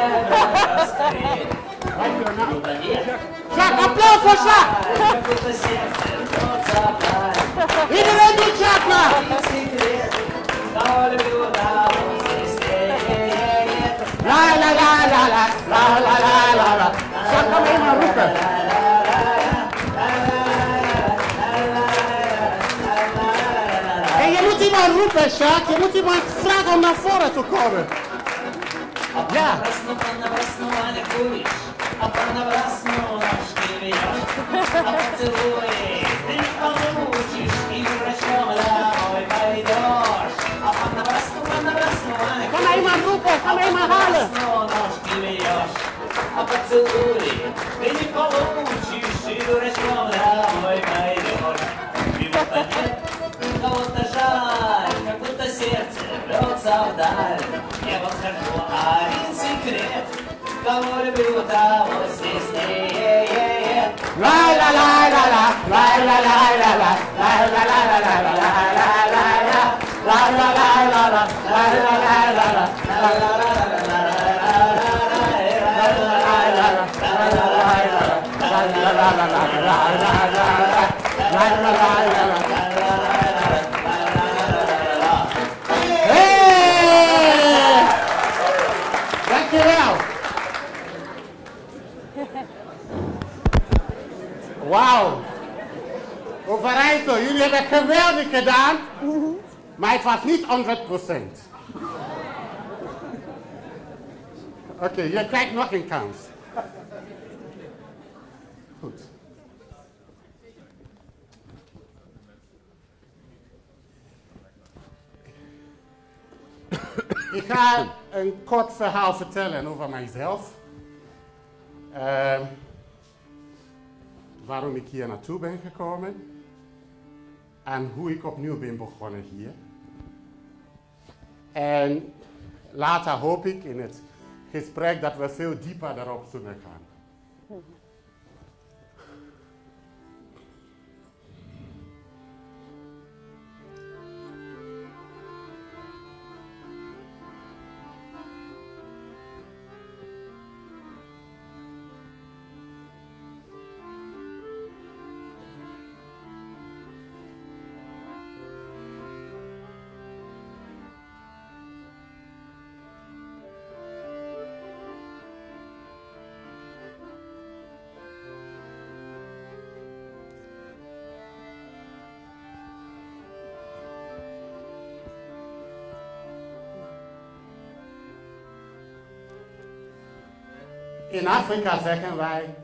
Jacques, applaus voor Jacques. Iedereen doet Jacques maar. La la la la la la la la la la. Jacques, kom even roepen. En je moet iemand roepen, Jacques. Je moet iemand vragen om naar voren te komen. Ja. поцелуй, ты не получишь и дурачком домой пойдешь. Чего-то нет, кого-то жаль, как будто сердце рвется вдаль. Я подскажу один секрет, кого люблю, того здесь нет. La la la la la, la la la la la, la la la la la la la la la, la la la la la, la la la la la, la la la Dankjewel. Wauw. Overijssel, jullie hebben het geweldig gedaan, maar het was niet honderd procent. Oké, okay, je krijgt nog een kans. Goed. Ik ga een kort verhaal vertellen over mijzelf. Uh, waarom ik hier naartoe ben gekomen. En hoe ik opnieuw ben begonnen hier. En later hoop ik in het gesprek dat we veel dieper daarop zullen gaan. In Afrika zeggen wij,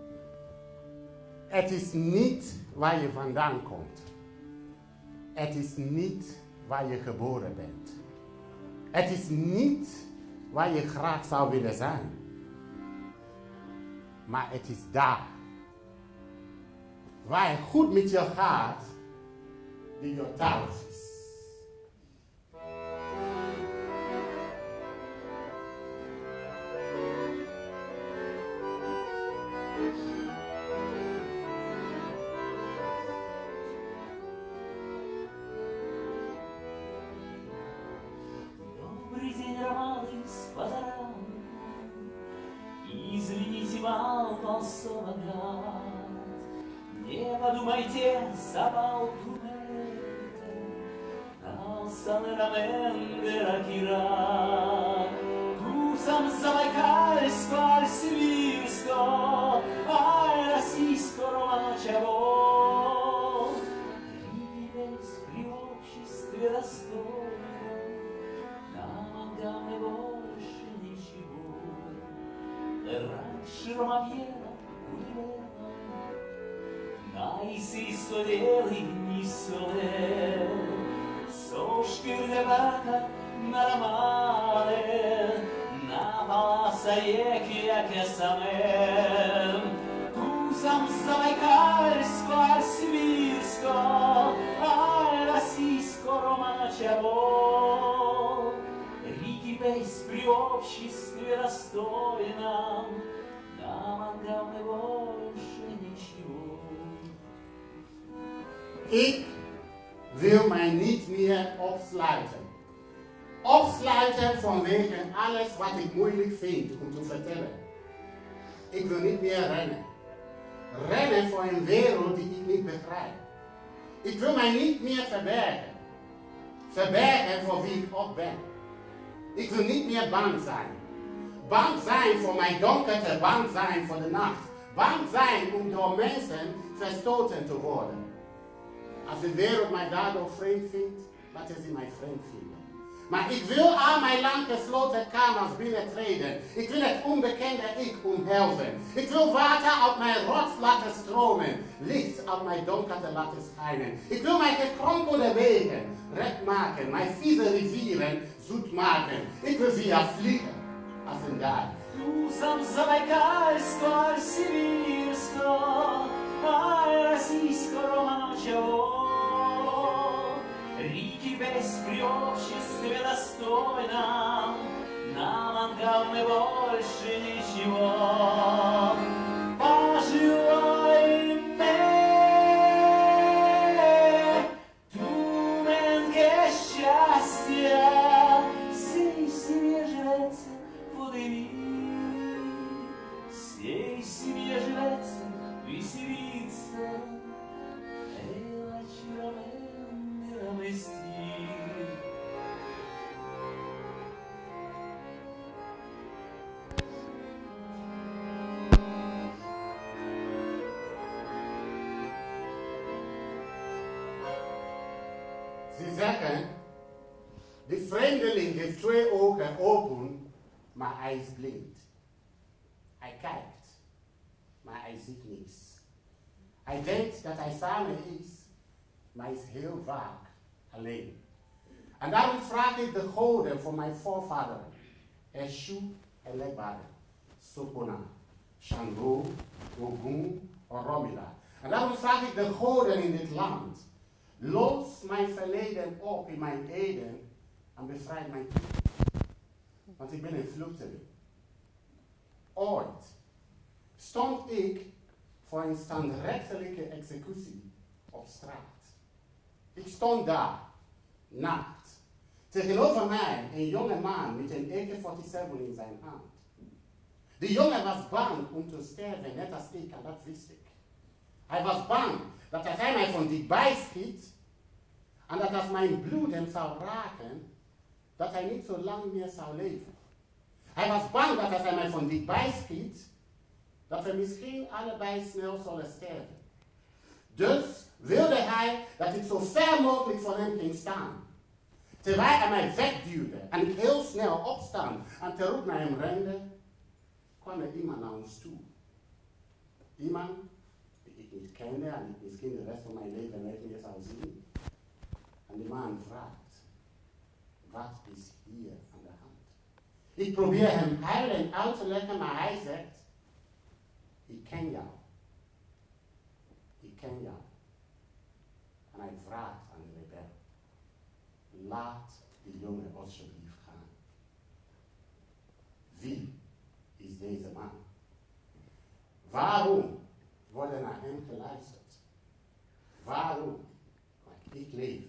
het is niet waar je vandaan komt. Het is niet waar je geboren bent. Het is niet waar je graag zou willen zijn. Maar het is daar. Waar het goed met je gaat, die je thuis is. Не подумайте, забалтунете, Алсанерамен деракира, Тусам Забайкальско, Альсибирско, Ай, российско, Романчево. Ривес при обществе достойно, нам отдам больше ничего. Раньше Ромавьера Гулливера, Найсисто дели не соле, Сошкир де бака нарамале, На паласа еки яке самем, Тусам Забайкальско, Альсибирско, Ай, российско, Романчево. Рики без при обществе достойном, Нам отдам больше ничего. Ik wil mij niet meer opsluiten. Opsluiten vanwege alles wat ik moeilijk vind om te vertellen. Ik wil niet meer rennen. Rennen voor een wereld die ik niet begrijp. Ik wil mij niet meer verbergen. Verbergen voor wie ik ook ben. Ik wil niet meer bang zijn. Bang zijn voor mijn donkerte, bang zijn voor de nacht. Bang zijn om door mensen verstoten te worden. Als de wereld mij daardoor vreemd vindt, laten ze mij vreemd vinden. Maar ik wil aan mijn lang gesloten kamers binnentreden. Ik wil het onbekende ik omhelzen. Ik wil water uit mijn rots laten stromen. Licht uit mijn donkerte laten schijnen. Ik wil mijn gekronkelde wegen recht maken. Mijn vieze rivieren zoet maken. Ik wil via vliegen als een duif. Tu sam Zabajkalsko, Sibirsko, a российsko Романовичево. Рики без при обществе достойном, нам от говны больше ничего. Пожелай мне туменке счастья, сей себе живется водыми, сей себе живется веселиться, эй, очаровенный стих. Ze zeggen, de vreemdeling heeft twee ogen open, maar hij is blind. Hij kijkt, maar hij ziet niets. Hij denkt dat hij samen is, maar hij is heel vaak alleen. En daarom vraag ik de goden voor mijn voorvaderen, Eshu en Lebara, Sopona, Shango, Ogun en Romila. En daarom vraag ik de goden in dit land, los mijn verleden op in mijn Eden en bevrijd mijn toekomst. Want ik ben een vluchteling. Ooit stond ik voor een standrechtelijke executie op straat. Ik stond daar, naakt. Tegenover mij een jonge man met een A K zevenenveertig in zijn hand. De jongen was bang om te sterven, net als ik, en dat wist ik. Hij was bang dat als hij mij van dichtbij schiet, en dat als mijn bloed hem zou raken, dat hij niet zo lang meer zou leven. Hij was bang dat als hij mij van dichtbij schiet, dat we misschien allebei snel zullen sterven. Dus wilde hij dat ik zo ver mogelijk van hem ging staan. Terwijl hij mij wegduwde en ik heel snel opstaan en terug naar hem rende, kwam er iemand naar ons toe. Iemand die ik niet kende en die ik misschien de rest van mijn leven nooit meer zou zien. En die man vraagt, wat is hier aan de hand? Ik probeer hem huilend uit te leggen, maar hij zegt, ik ken jou. Ik ken jou. En hij vraagt aan de rebel, laat die jongen alsjeblieft gaan. Wie is deze man? Waarom wordt er naar hem geluisterd? Waarom mag ik leven?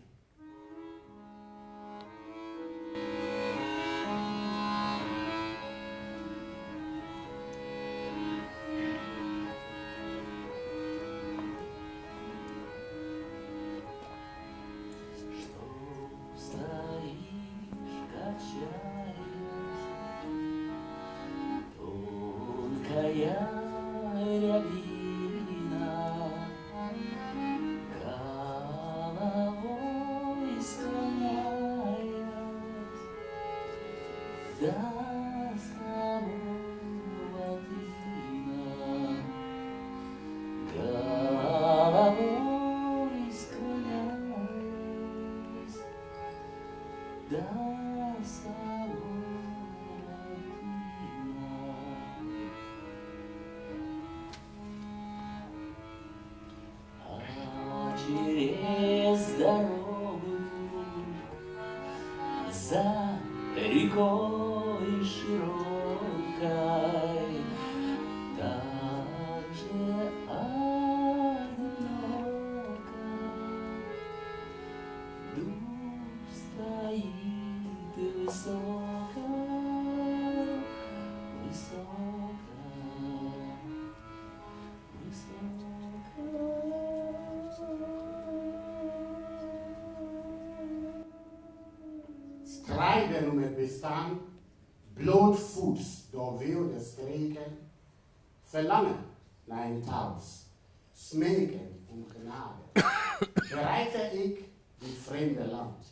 Strijden om het bestaan, blootvoets door wilde streken, verlangen naar een thuis, smeken om genade, bereikte ik dit vreemde land.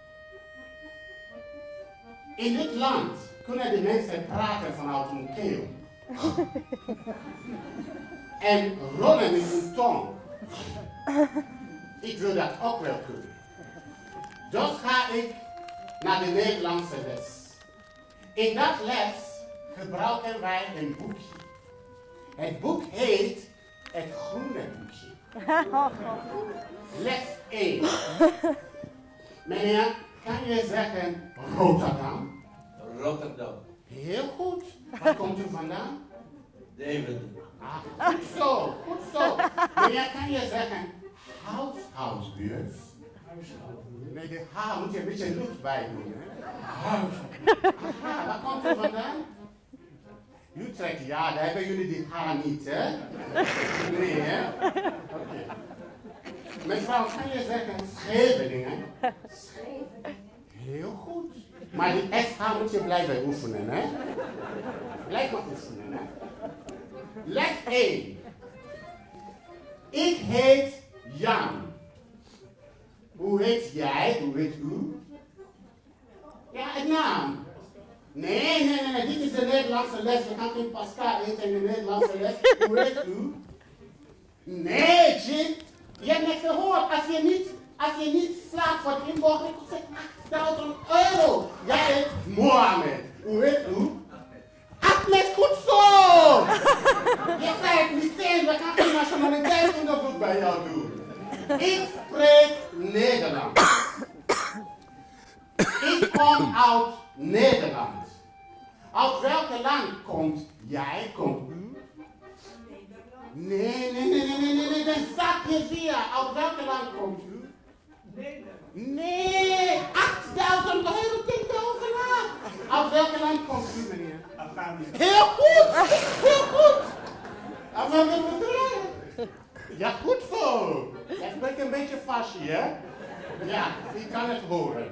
In dit land kunnen de mensen praten vanuit hun keel en rollen in hun tong. Ik wil dat ook wel kunnen. Dus ga ik naar de Nederlandse les. In dat les gebruiken wij een boekje. Het boek heet Het Groene Boekje. Les één. Meneer, kan je zeggen Rotterdam? Rotterdam. Heel goed. Waar komt u vandaan? Deventer. Ah, goed zo, goed zo. Meneer, kan je zeggen huishoudbuurt? Nee, de H moet je een beetje lucht bij doen. Hè? Aha, waar komt u vandaan? Utrecht, ja, daar hebben jullie die H niet, hè? Nee, hè? Oké. Okay. Mevrouw, kan je zeggen Scheveningen? Scheveningen. Heel goed. Maar die S H moet je blijven oefenen, hè? Blijf maar oefenen, hè? Les één. Ik heet Jan. Hoe heet jij? Hoe heet u? Ja, een naam. Nee, nee, nee, nee, dit is de Nederlandse les. We gaan geen pasta eten in de Nederlandse les. Hoe heet u? Nee, Jim. Je hebt net gehoord. Als je niet, als je niet slaat voor het inborgen, kost het achtduizend euro. Jij heet Mohammed. Hoe heet u? Ahmed, goed zo! Je zei het meteen, we gaan geen nationaliteitsonderzoek bij jou doen. Ik spreek Nederlands. Ik kom uit Nederland. Uit welk land komt jij? Komt u? Nee, nee, nee, nee, nee, nee, nee, dan zak je via. Uit welk land komt u? Nederland. Nee, achtduizend euro, denk over na. Uit welk land komt u, meneer? Afghanistan. Heel goed, heel goed. Afghanistan. Ja, goed zo. Jij spreekt een beetje vast hier, hè? Ja, ik kan het horen.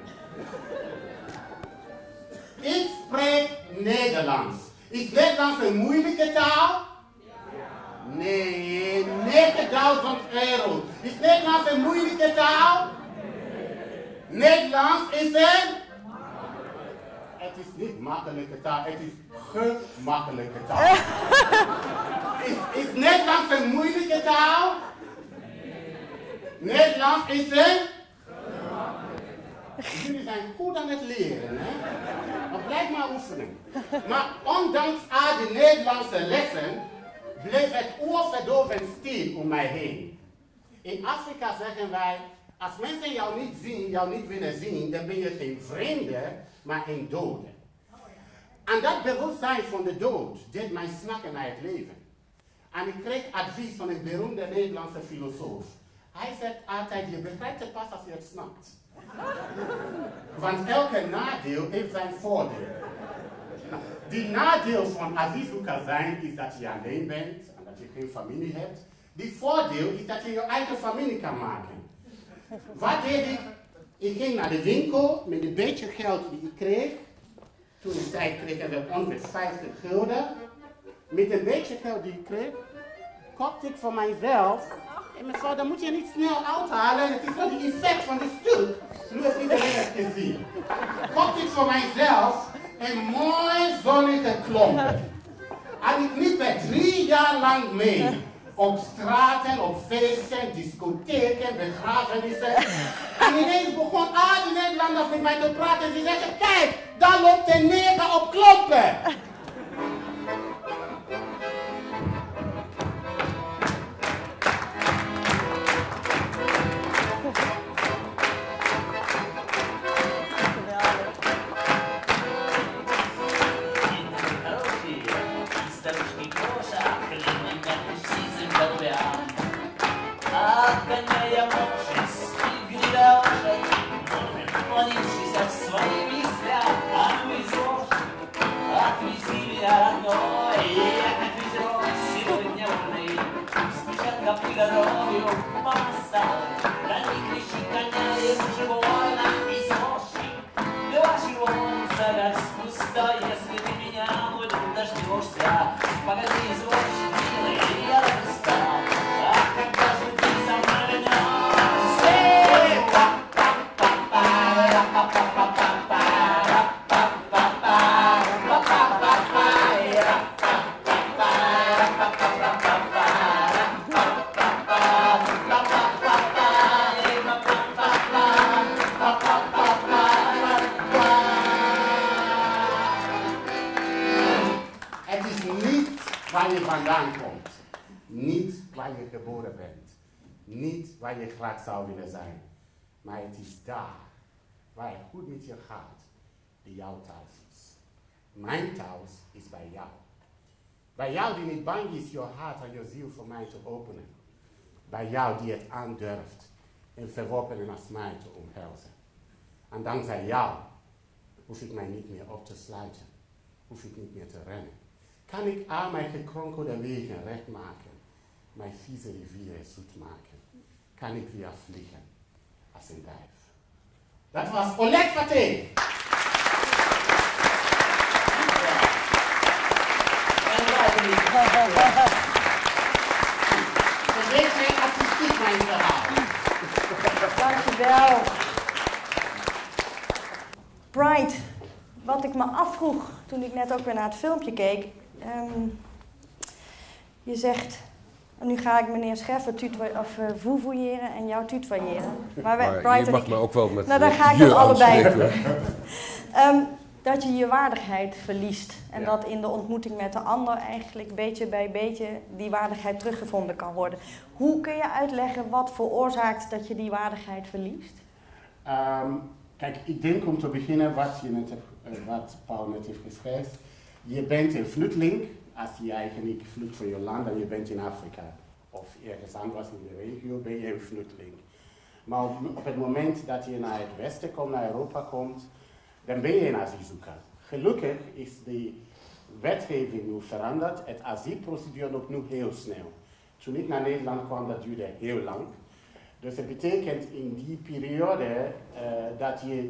Ik spreek Nederlands. Is Nederlands een moeilijke taal? Nee, negenduizend euro. Is Nederlands een moeilijke taal? Nederlands is een... Het is niet makkelijke taal, het is gemakkelijke taal. Is, is Nederlands een moeilijke taal? Nederlands is een... Jullie zijn goed aan het leren, hè? Maar blijf maar oefenen. Maar ondanks al die Nederlandse lessen, bleef het oorverdovend stil om mij heen. In Afrika zeggen wij, als mensen jou niet zien, jou niet willen zien, dan ben je geen vreemde, maar een dode. En dat bewustzijn van de dood deed mij snakken naar het leven. En ik kreeg advies van een beroemde Nederlandse filosoof. Hij zegt altijd, je begrijpt het pas als je het snapt. Want elke nadeel heeft zijn voordeel. Die nadeel van Azizuka zijn is dat je alleen bent en dat je geen familie hebt. Die voordeel is dat je je eigen familie kan maken. Wat deed ik? Ik ging naar de winkel met een beetje geld die ik kreeg. Toen de tijd kregen we honderdvijftig gulden. Met een beetje geld die ik kreeg, kocht ik voor mijzelf. En mevrouw, dan moet je niet snel uithalen. Het is wel het effect van de stuk. Nu heeft iedereen het gezien. Kocht ik voor mijzelf een mooi zonnige klomp. En ik liep er drie jaar lang mee. Op straten, op feesten, discotheken, begrafenissen. En ineens begon al die Nederlanders met mij te praten. Ze zeggen, kijk, daar loopt een neger op klompen. waar je vandaan komt. Niet waar je geboren bent. Niet waar je graag zou willen zijn. Maar het is daar, waar het goed met je gaat, die jouw thuis is. Mijn thuis is bij jou. Bij jou die niet bang is je hart en je ziel voor mij te openen. Bij jou die het aandurft en verworpen als mij te omhelzen. En dankzij jou hoef ik mij niet meer op te sluiten. Hoef ik niet meer te rennen. Kan ik al mijn gekronkelde wegen recht maken. Mijn vieze rivieren zoet maken. Kan ik weer vliegen als een duif. Dat was Oleg Fateh. Een beetje artistiek mijn verhaal. Dankjewel. Bright, wat ik me afvroeg toen ik net ook weer naar het filmpje keek. Um, je zegt, en nu ga ik meneer Scheffer tutwa- of uh, voevoyeren en jou tutoyeren. Maar, maar Bright je mag ik, me ook wel met nou, dan ga ik je het allebei aanspreken. um, dat je je waardigheid verliest. En Ja. dat in de ontmoeting met de ander eigenlijk beetje bij beetje die waardigheid teruggevonden kan worden. Hoe kun je uitleggen wat veroorzaakt dat je die waardigheid verliest? Um, kijk, ik denk om te beginnen wat, je net hebt, uh, wat Paul net heeft geschreven. Je bent een vluchteling als je eigenlijk vlucht voor je land en je bent in Afrika. Of ergens anders in de regio ben je een vluchteling. Maar op, op het moment dat je naar het westen komt, naar Europa komt, dan ben je een asielzoeker. Gelukkig is de wetgeving nu veranderd. Het asielprocedure loopt nu heel snel. Toen ik naar Nederland kwam, dat duurde heel lang. Dus het betekent in die periode uh, dat je,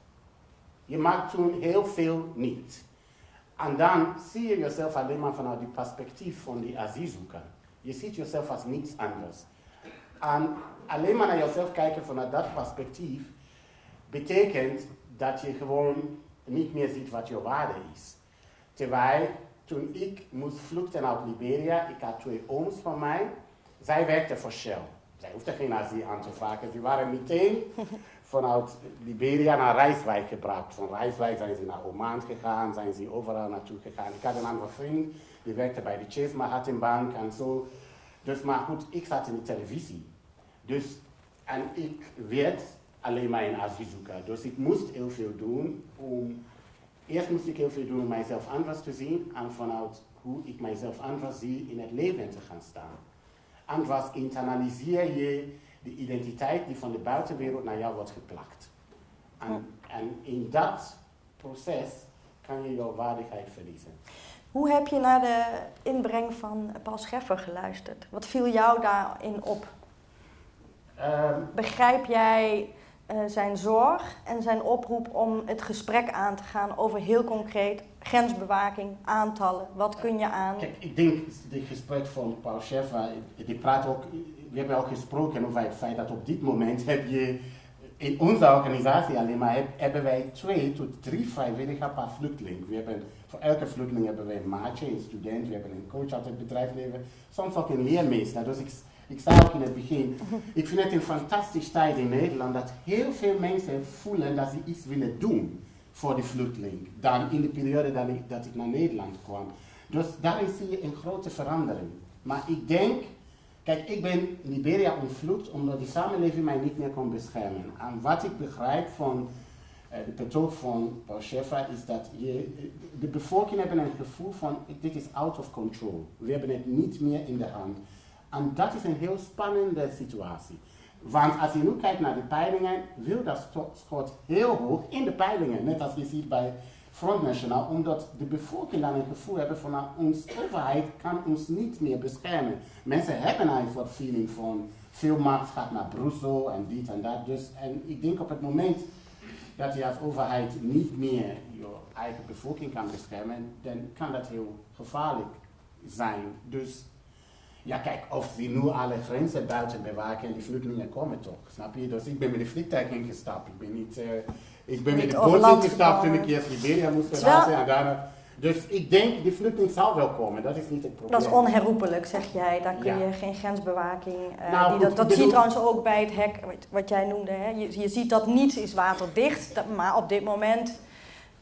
je maakt toen heel veel niet. En dan zie je jezelf alleen maar vanuit het perspectief van die asielzoeker. Je ziet jezelf als niets anders. En alleen maar naar jezelf kijken vanuit dat perspectief betekent dat je gewoon niet meer ziet wat je waarde is. Terwijl toen ik moest vluchten uit Liberia, ik had twee ooms van mij, zij werkten voor Shell. Zij hoefden geen asiel aan te vragen. Ze waren meteen vanuit Liberia naar Rijswijk gebracht. Van Rijswijk zijn ze naar Oman gegaan, zijn ze overal naartoe gegaan. Ik had een andere vriend, die werkte bij de Chase Manhattan Bank en zo. Dus maar goed, ik zat in de televisie. Dus, en ik werd alleen maar een asielzoeker. Dus ik moest heel veel doen om... Eerst moest ik heel veel doen om mijzelf anders te zien en vanuit hoe ik mijzelf anders zie in het leven te gaan staan. Anders internaliseer je de identiteit die van de buitenwereld naar jou wordt geplakt. En, en in dat proces kan je jouw waardigheid verliezen. Hoe heb je naar de inbreng van Paul Scheffer geluisterd? Wat viel jou daarin op? Um, Begrijp jij uh, zijn zorg en zijn oproep om het gesprek aan te gaan over heel concreet grensbewaking, aantallen, wat kun je aan? Kijk, ik denk het gesprek van Paul Scheffer, die praat ook, we hebben ook gesproken over het feit dat op dit moment heb je in onze organisatie alleen maar heb, hebben wij twee tot drie vrijwilligers per vluchteling. We hebben, voor elke vluchteling hebben wij een maatje, een student, we hebben een coach uit het bedrijfsleven, soms ook een leermeester. Dus ik, ik zei ook in het begin, ik vind het een fantastische tijd in Nederland dat heel veel mensen voelen dat ze iets willen doen voor de vluchteling, dan in de periode dat ik, dat ik naar Nederland kwam. Dus daarin zie je een grote verandering. Maar ik denk, kijk, ik ben in Liberia ontvlucht omdat de samenleving mij niet meer kon beschermen. En wat ik begrijp van uh, de betoog van Paul Scheffer is dat je, de bevolking hebben een gevoel van, dit is out of control. We hebben het niet meer in de hand. En dat is een heel spannende situatie. Want als je nu kijkt naar de peilingen, wil dat schot heel hoog in de peilingen. Net als je ziet bij Front National, omdat de bevolking dan een gevoel hebben van, nou, onze overheid kan ons niet meer beschermen. Mensen hebben een soort feeling van, veel macht gaat naar Brussel en dit en dat. Dus, en ik denk op het moment dat je als overheid niet meer je eigen bevolking kan beschermen, dan kan dat heel gevaarlijk zijn. Dus ja, kijk, of ze nu alle grenzen buiten bewaken en die vluchtelingen komen toch, snap je? Dus ik ben met de vliegtuig ingestapt, ik ben niet, uh, ik ben Niet met de over boot land ingestapt toen gekomen. ik eerst Liberia moest Wel- verlaten en daarna. Dus ik denk, die vluchteling zal wel komen, dat is niet het probleem. Dat is onherroepelijk, zeg jij. Daar kun Ja. je geen grensbewaking... Uh, Nou, die goed, dat ik dat zie je bedoel- trouwens ook bij het hek, wat- wat jij noemde. Hè. Je, je ziet dat niets is waterdicht, dat, maar op dit moment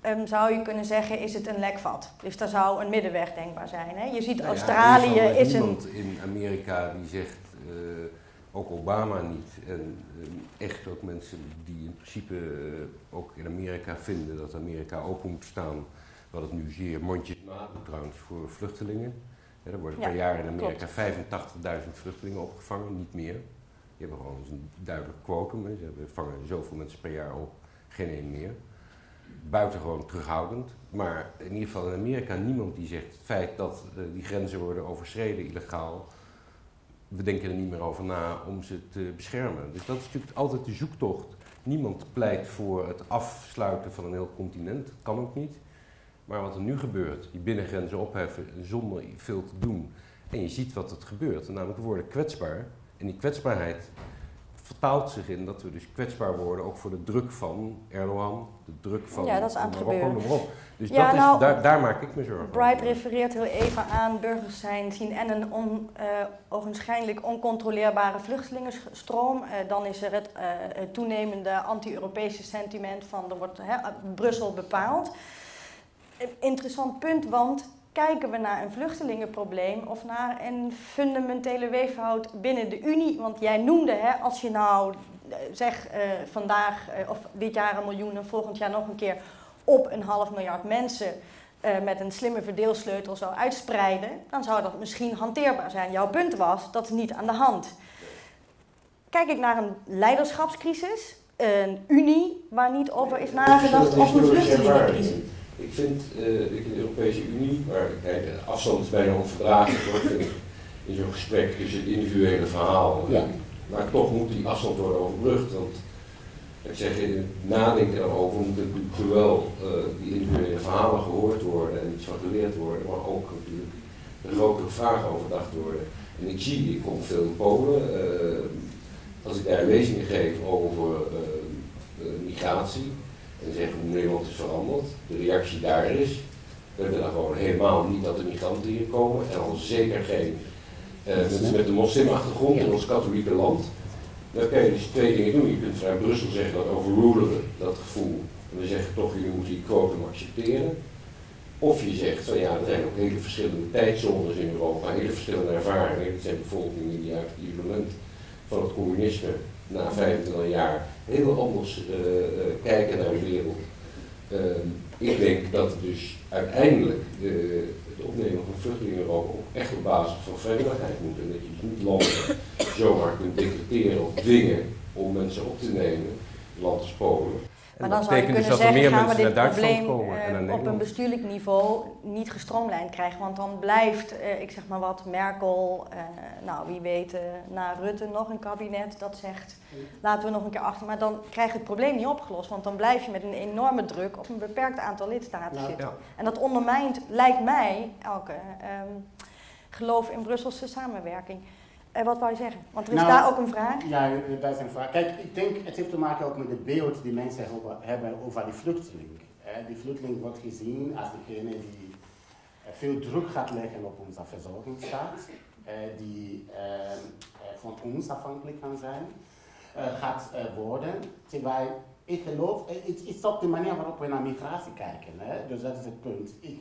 um, zou je kunnen zeggen, is het een lekvat. Dus daar zou een middenweg denkbaar zijn. Hè? Je ziet Nou ja, Australië er is, is een... iemand in Amerika die zegt, uh, ook Obama niet, en uh, echt ook mensen die in principe uh, ook in Amerika vinden dat Amerika open moet staan, wat het nu zeer mondjesmaat doet trouwens voor vluchtelingen. Ja, er worden per ja, jaar in Amerika vijfentachtigduizend vluchtelingen opgevangen, niet meer. Die hebben gewoon een duidelijk quotum, hè. Ze vangen zoveel mensen per jaar op, geen één meer. Buitengewoon terughoudend, maar in ieder geval in Amerika niemand die zegt het feit dat uh, die grenzen worden overschreden illegaal, we denken er niet meer over na om ze te beschermen. Dus dat is natuurlijk altijd de zoektocht. Niemand pleit voor het afsluiten van een heel continent, dat kan ook niet. Maar wat er nu gebeurt, die binnengrenzen opheffen zonder veel te doen, en je ziet wat er gebeurt, namelijk we worden kwetsbaar, en die kwetsbaarheid vertaalt zich in dat we dus kwetsbaar worden, ook voor de druk van Erdogan, de druk van ja, dat is aan het gebeuren. Dus ja, dat nou, is, daar, daar maak ik me zorgen over. Bright refereert heel even aan burgers zijn, zien en een on, uh, ogenschijnlijk oncontroleerbare vluchtelingenstroom. Uh, dan is er het, uh, het toenemende anti-Europese sentiment van er wordt he, Brussel bepaald. Interessant punt, want kijken we naar een vluchtelingenprobleem of naar een fundamentele weeffout binnen de Unie? Want jij noemde, hè, als je nou zeg uh, vandaag uh, of dit jaar een miljoen en volgend jaar nog een keer op een half miljard mensen uh, met een slimme verdeelsleutel zou uitspreiden, dan zou dat misschien hanteerbaar zijn. Jouw punt was, dat is niet aan de hand. Kijk ik naar een leiderschapscrisis, een Unie waar niet over is nagedacht, of een vluchtelingencrisis. Ik vind uh, ik in de Europese Unie, waar kijk, de afstand is bijna onverdraaglijk, hoor, vind ik, in zo'n gesprek tussen het individuele verhaal. Ja. Maar toch moet die afstand worden overbrugd. Want ik zeg, in het nadenken daarover moeten natuurlijk zowel uh, die individuele verhalen gehoord worden en iets van geleerd worden, maar ook natuurlijk de grotere vragen overdacht worden. En ik zie, ik kom veel in Polen, uh, als ik daar lezingen geef over uh, uh, migratie. En zeggen hoe Nederland is veranderd. De reactie daar is, we willen gewoon helemaal niet dat er migranten hier komen. En al zeker geen uh, mensen met een moslimachtergrond in ons katholieke land. Dan kan je dus twee dingen doen. Je kunt vanuit Brussel zeggen dat overrulen, dat gevoel. En we zeggen toch, jullie moeten die quotum accepteren. Of je zegt van ja, er zijn ook hele verschillende tijdzones in Europa, hele verschillende ervaringen. Er zijn bevolkingen die uit het isolement van het communisme na vijfentwintig jaar heel anders uh, uh, kijken naar de wereld. Uh, ik denk dat dus uiteindelijk de, het opnemen van vluchtelingen in Europa ook echt op basis van vrijwilligheid moet. En dat je dus niet landen zomaar kunt decreteren of dwingen om mensen op te nemen, land als Polen. Maar dan zou je kunnen dus zeggen, gaan we dit probleem uh, op een bestuurlijk niveau niet gestroomlijnd krijgen. Want dan blijft, uh, ik zeg maar wat, Merkel, uh, nou wie weet, uh, na Rutte nog een kabinet dat zegt, laten we nog een keer achter. Maar dan krijg je het probleem niet opgelost, want dan blijf je met een enorme druk op een beperkt aantal lidstaten ja, zitten. Ja. En dat ondermijnt, lijkt mij, elke um, geloof in Brusselse samenwerking. Uh, wat wou je zeggen? Want er is nou, daar ook een vraag. Ja, daar is een vraag. Kijk, ik denk het heeft te maken ook met het beeld die mensen hebben over die vluchteling. Uh, die vluchteling wordt gezien als degene die uh, veel druk gaat leggen op onze verzorgingsstaat, uh, die uh, uh, van ons afhankelijk kan zijn, uh, gaat uh, worden. Terwijl ik geloof, uh, het is op de manier waarop we naar migratie kijken. Hè? Dus dat is het punt. Ik,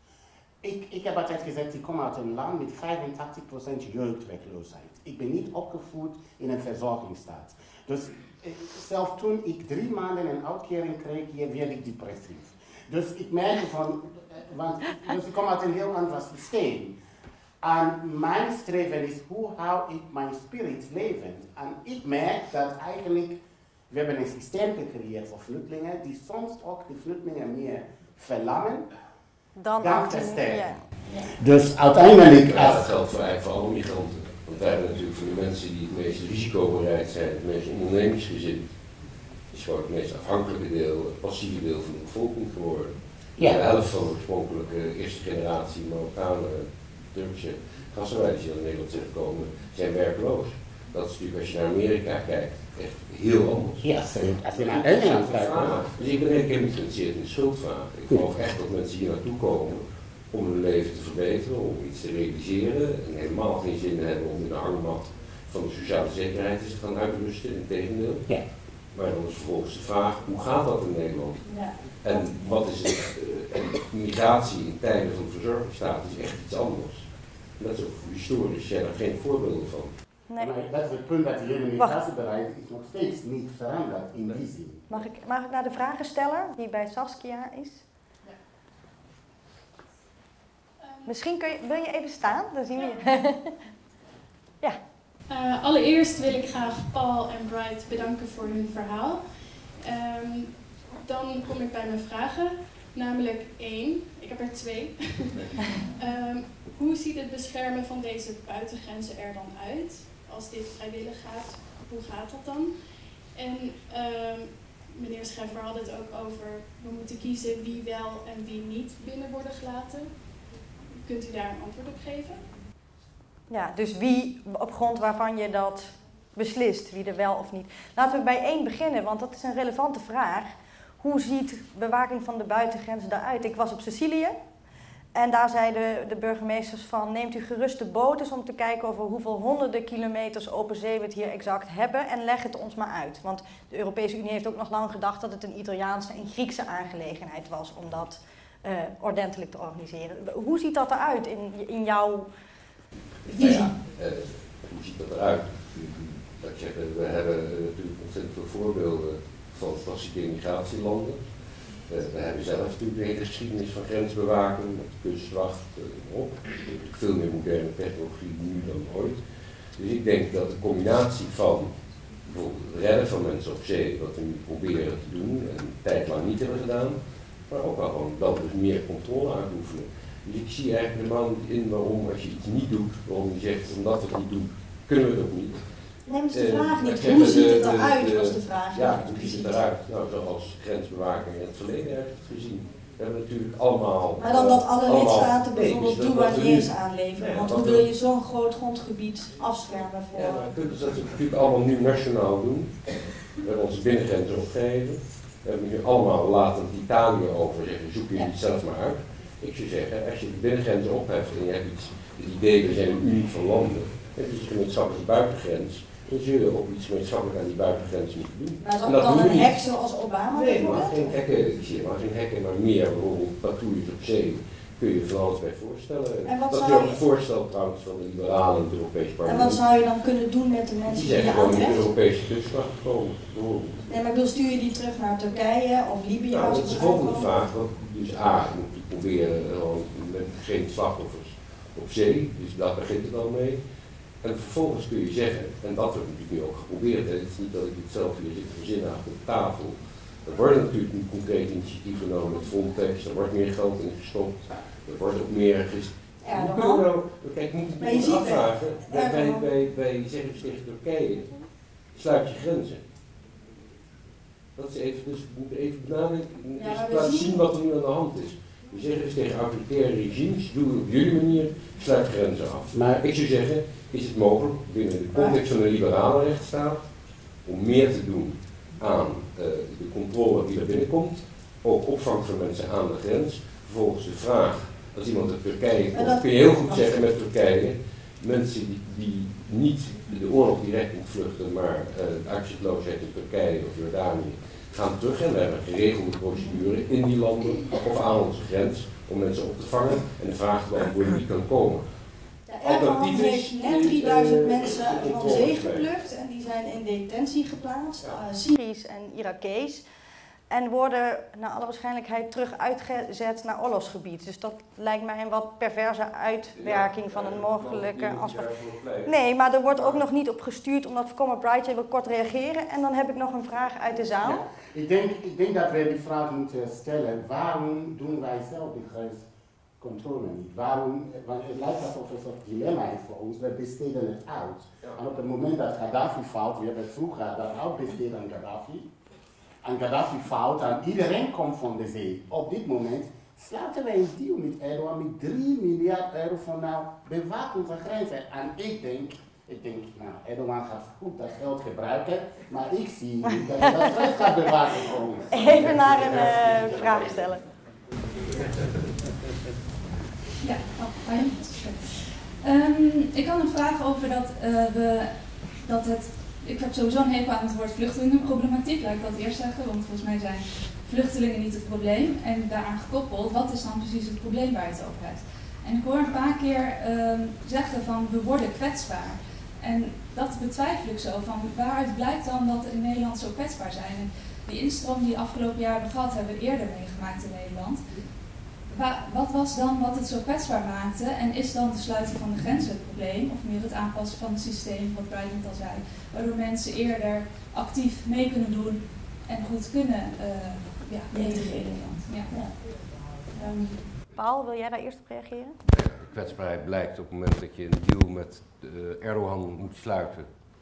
Ik, ik heb altijd gezegd, ik kom uit een land met vijfentachtig procent jeugdwerkloosheid. Ik ben niet opgevoed in een verzorgingsstaat. Dus zelfs toen ik drie maanden een uitkering kreeg, werd ik depressief. Dus ik merk van, want dus ik kom uit een heel ander systeem. En mijn streven is, hoe hou ik mijn spirit levend? En ik merk dat eigenlijk, we hebben een systeem gecreëerd voor vluchtelingen, die soms ook de vluchtelingen meer verlammen. Dan, dan versterken. Ja. Ja. Dus uiteindelijk... Ja, dat geldt voor, eigenlijk voor alle migranten. Want wij hebben natuurlijk voor de mensen die het meest risicobereid zijn, het meest ondernemingsgezind, is gewoon het meest afhankelijke deel, het passieve deel van de bevolking geworden. Ja. De helft van de oorspronkelijke eerste generatie Marokkanen, Turkse gastarbeiders die naar Nederland zijn gekomen, zijn werkloos. Dat is natuurlijk als je naar Amerika kijkt, echt heel anders. Ja, als je naar Engeland kijkt. Dus ik ben eigenlijk helemaal niet geïnteresseerd in schuldvragen. Ik geloof echt dat mensen hier naartoe komen om hun leven te verbeteren, om iets te realiseren. En helemaal geen zin hebben om in de hangmat van de sociale zekerheid te gaan uitrusten, integendeel. Ja. Maar dan is vervolgens de vraag, hoe gaat dat in Nederland? Ja. En wat is het? Uh, en migratie in tijden van verzorgingsstaat is echt iets anders. En dat is ook historisch, zijn er geen voorbeelden van. Nee. Maar dat is het punt dat het hele migratiebeleid is nog steeds niet veranderd in die zin. Mag ik, mag ik naar de vragensteller, die bij Saskia is? Ja. Misschien kun je, wil je even staan, dan zien we je. Ja. Uh, allereerst wil ik graag Paul en Bright bedanken voor hun verhaal. Um, dan kom ik bij mijn vragen, namelijk één. Ik heb er twee. um, hoe ziet het beschermen van deze buitengrenzen er dan uit? Als dit vrijwillig gaat, hoe gaat dat dan? En um, meneer Scheffer had het ook over, we moeten kiezen wie wel en wie niet binnen worden gelaten. Kunt u daar een antwoord op geven? Ja, dus wie op grond waarvan je dat beslist, wie er wel of niet. Laten we bij één beginnen, want dat is een relevante vraag. Hoe ziet bewaking van de buitengrenzen eruit? Ik was op Sicilië en daar zeiden de burgemeesters van, neemt u gerust de boot eens om te kijken over hoeveel honderden kilometers open zee we het hier exact hebben en leg het ons maar uit. Want de Europese Unie heeft ook nog lang gedacht dat het een Italiaanse en Griekse aangelegenheid was om dat uh, ordentelijk te organiseren. Hoe ziet dat eruit in, in jouw visie? Nou ja, uh, hoe ziet dat eruit? Dat ik zeg, we hebben natuurlijk ontzettend veel voorbeelden van klassieke immigratielanden. Uh, we hebben zelf natuurlijk een hele geschiedenis van grensbewaking, met kustwacht uh, op. Veel meer moderne technologie nu dan ooit. Dus ik denk dat de combinatie van bijvoorbeeld het redden van mensen op zee, wat we nu proberen te doen en een tijd lang niet hebben gedaan, maar ook wel gewoon dat we meer controle uitoefenen. Dus ik zie eigenlijk helemaal niet in waarom, als je iets niet doet, waarom je zegt, omdat we het niet doen, kunnen we het ook niet. Nee, dat is de vraag uh, niet. Hoe de, ziet het de, eruit, de, was de vraag. Ja, hoe ziet het eruit? Nou, zoals grensbewaking in het verleden heeft gezien. We hebben natuurlijk allemaal... Maar dan dat alle allemaal, lidstaten nee, bijvoorbeeld dus dat douaniers nu, aanleveren. nee, Want wat hoe we, wil je zo'n groot grondgebied afschermen voor... Ja, maar kunnen ze dat natuurlijk allemaal nu nationaal doen. We hebben onze binnengrenzen opgegeven. We hebben nu allemaal laten Italië over zeggen, zoek je het zelf maar uit. Ik zou zeggen, als je de binnengrenzen opheft en je hebt iets, het idee, we zijn een unie van landen, dan heb je een gemeenschappelijke buitengrens, dan zul je ook iets gemeenschappelijk aan die buitengrens moeten doen. Maar is dat, dat dan een niet. hek zoals Obama Nee, bijvoorbeeld? maar geen hekken, ik zie maar geen hekken, maar meer bijvoorbeeld patrouilles op zee. Kun je van alles bij voorstellen. En wat dat zou is ook je- een voorstel trouwens van de liberalen in het Europees En parlement. wat zou je dan kunnen doen met de mensen Die die zeggen je gewoon in de aantreft? Europese kustwacht komen. bijvoorbeeld. Nee, maar ik wil stuur je die terug naar Turkije of Libië? Nou, als dat is het de volgende aankomt? vraag. Want dus A, je moet proberen gewoon met geen slachtoffers op zee. Dus daar begint het al mee. En vervolgens kun je zeggen, en dat wordt natuurlijk nu ook geprobeerd, hè. Het is niet dat ik het zelf hier zit te verzinnen achter de tafel. Er worden natuurlijk nu concrete initiatieven genomen met Frontex, er wordt meer geld in gestopt, er wordt ook meer gest... Ja, Hoe dan kunnen we wel. nou, kijk, moet Maar je ik ziet me afvragen, het. wij, Ja, wij, dan wel. wij, wij zeggen dus tegen Turkije, sluit je grenzen. Dat is even, dus we moeten even benadrukken, Ja, dus maar we laten zien- zien wat er nu aan de hand is. We zeggen dus tegen autoritaire regimes, doe het op jullie manier, sluit grenzen af. Maar Ik zou zeggen, is het mogelijk binnen de context van een liberale rechtsstaat om meer te doen aan uh, de controle die er binnenkomt, ook opvang van mensen aan de grens. Vervolgens de vraag, als iemand uit Turkije Maar komt, dat- kun je heel goed zeggen met Turkije, mensen die, die niet de oorlog direct ontvluchten, maar uh, de uitzichtloosheid in Turkije of Jordanië, gaan terug en we hebben een geregelde procedure in die landen of aan onze grens om mensen op te vangen en de vraag te beantwoorden wie kan komen. Ja, Erdogan Alternatief is- heeft net is, drieduizend eh, mensen de van controle zee kwijt. geplukt en die zijn in detentie geplaatst, Ja. uh, Syriërs en Irakees. En worden naar alle waarschijnlijkheid terug uitgezet naar oorlogsgebied. Dus dat lijkt mij een wat perverse uitwerking van een mogelijke afspraak. Nee, maar er wordt ook nog niet op gestuurd, omdat Comma Bright, jij wil kort reageren. En dan heb ik nog een vraag uit de zaal. ja, ik, denk, ik denk dat we die vraag moeten stellen, waarom doen wij zelf die grenscontrole niet? Waarom, want het lijkt alsof het een dilemma is voor ons, we besteden het uit. Ja. En op het moment dat Gaddafi fout, we hebben vroeger dat uitbesteed aan Gaddafi. En Gaddafi fout en iedereen komt van de zee. Op dit moment sluiten wij een deal met Erdogan met drie miljard euro van nou, bewaak onze grenzen. En ik denk, ik denk, nou, Erdogan gaat goed dat geld gebruiken, maar ik zie niet dat hij dat grens gaat bewaken voor ons. Even naar een uh, vraag stellen. Ja, oh, fijn. Um, ik had een vraag over dat, uh, we, dat het ik heb sowieso een hekel aan het woord vluchtelingenproblematiek, laat ik dat eerst zeggen, want volgens mij zijn vluchtelingen niet het probleem. En daaraan gekoppeld, wat is dan precies het probleem waar je het over hebt? En ik hoor een paar keer uh, zeggen van we worden kwetsbaar. En dat betwijfel ik zo, van waaruit blijkt dan dat we in Nederland zo kwetsbaar zijn? En die instroom die we afgelopen jaar hebben gehad, hebben we eerder meegemaakt in Nederland. Wa wat was dan wat het zo kwetsbaar maakte? En is dan de sluiting van de grenzen het probleem? Of meer het aanpassen van het systeem, wat Brian net al zei? Waardoor mensen eerder actief mee kunnen doen en goed kunnen uh, ja, integreren in Nederland. Ja. Ja. Um, Paul, wil jij daar eerst op reageren? Ja, de kwetsbaarheid blijkt op het moment dat je een deal met uh, Erdogan moet sluiten.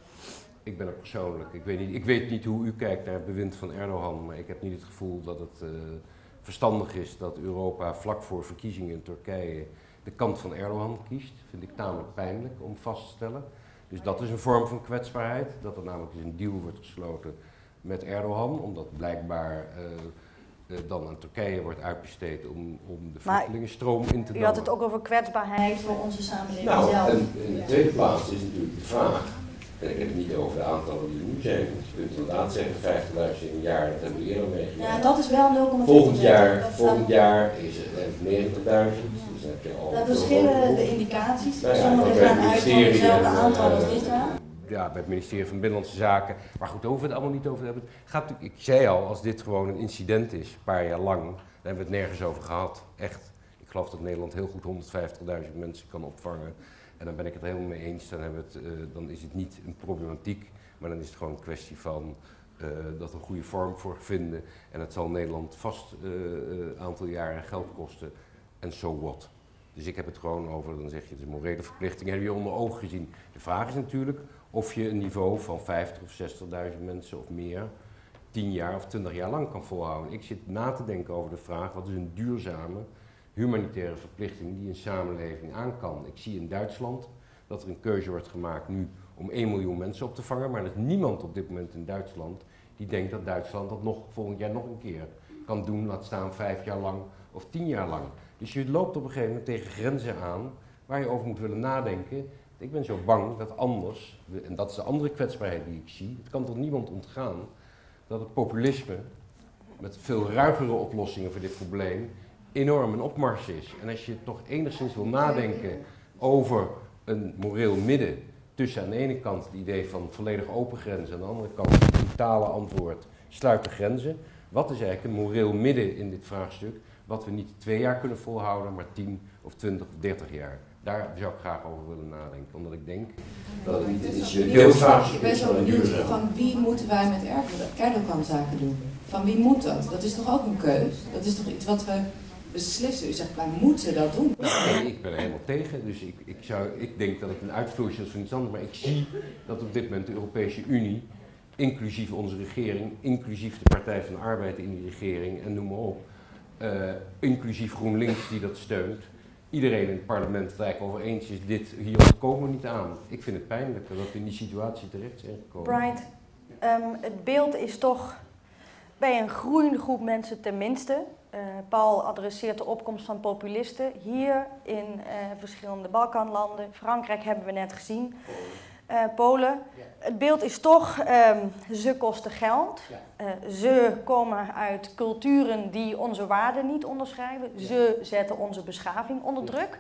Ik ben er persoonlijk. Ik weet, niet, ik weet niet hoe u kijkt naar het bewind van Erdogan, maar ik heb niet het gevoel dat het uh, verstandig is dat Europa vlak voor verkiezingen in Turkije de kant van Erdogan kiest. Dat vind ik tamelijk pijnlijk om vast te stellen. Dus dat is een vorm van kwetsbaarheid, dat er namelijk dus een deal wordt gesloten met Erdogan, omdat blijkbaar uh, uh, dan aan Turkije wordt uitbesteed om, om de vluchtelingenstroom in te dammen. U had het ook over kwetsbaarheid voor onze samenleving nou, zelf. En in de tweede plaats is natuurlijk de vraag, en ik heb het niet over de aantallen die er nu zijn, je kunt inderdaad zeggen vijftigduizend in een jaar, dat hebben we eerder meegemaakt. Ja, dat is wel nul komma vier. Volgend jaar, volgend jaar is het negentigduizend. Dus dan heb je al er verschillen de indicaties. Nou ja, Sommigen gaan uit van dezelfde aantal als dit jaar. Ja, bij het ministerie van Binnenlandse Zaken. Maar goed, daar hoeven we het allemaal niet over te hebben. Gaat, ik zei al, als dit gewoon een incident is, een paar jaar lang, dan hebben we het nergens over gehad. Echt. Ik geloof dat Nederland heel goed honderdvijftigduizend mensen kan opvangen. En dan ben ik het er helemaal mee eens. Dan, hebben we het, uh, dan is het niet een problematiek, maar dan is het gewoon een kwestie van uh, dat een goede vorm voor vinden. En het zal Nederland vast een uh, aantal jaren geld kosten. En so what. Dus ik heb het gewoon over, dan zeg je, het is een morele verplichting, hebben we onder ogen gezien. De vraag is natuurlijk of je een niveau van vijftig of zestigduizend mensen of meer, tien jaar of twintig jaar lang kan volhouden. Ik zit na te denken over de vraag, wat is een duurzame humanitaire verplichting die een samenleving aan kan. Ik zie in Duitsland dat er een keuze wordt gemaakt nu om één miljoen mensen op te vangen, maar er is niemand op dit moment in Duitsland die denkt dat Duitsland dat nog volgend jaar nog een keer kan doen, laat staan vijf jaar lang of tien jaar lang. Dus je loopt op een gegeven moment tegen grenzen aan waar je over moet willen nadenken. Ik ben zo bang dat anders, en dat is de andere kwetsbaarheid die ik zie, het kan tot niemand ontgaan, dat het populisme met veel ruigere oplossingen voor dit probleem enorm een opmars is. En als je toch enigszins wil nadenken over een moreel midden tussen aan de ene kant het idee van volledig open grenzen, aan de andere kant het brutale antwoord, sluit de grenzen. Wat is eigenlijk een moreel midden in dit vraagstuk, wat we niet twee jaar kunnen volhouden, maar tien of twintig of dertig jaar. Daar zou ik graag over willen nadenken, omdat ik denk dat het niet is. Ik ben zo benieuwd van wie moeten wij met Erdogan zaken doen? Van wie moet dat? Dat is toch ook een keus? Dat is toch iets wat we beslissen? U zegt, wij moeten dat doen. Nee, ik ben er helemaal tegen. Dus ik, ik, zou, ik denk dat het een uitvloeisel is van iets anders. Maar ik zie dat op dit moment de Europese Unie, inclusief onze regering, inclusief de Partij van de Arbeid in die regering en noem maar op, uh, inclusief GroenLinks die dat steunt, iedereen in het parlement het eigenlijk over eens is, dit, hier ontkomen we niet aan. Ik vind het pijnlijk dat we in die situatie terecht zijn gekomen. Brian, um, het beeld is toch bij een groeiende groep mensen tenminste. Uh, Paul adresseert de opkomst van populisten. Hier in uh, verschillende Balkanlanden, Frankrijk hebben we net gezien, uh, Polen. Het beeld is toch, um, ze kosten geld. Uh, ze komen uit culturen die onze waarden niet onderschrijven. Ze zetten onze beschaving onder druk.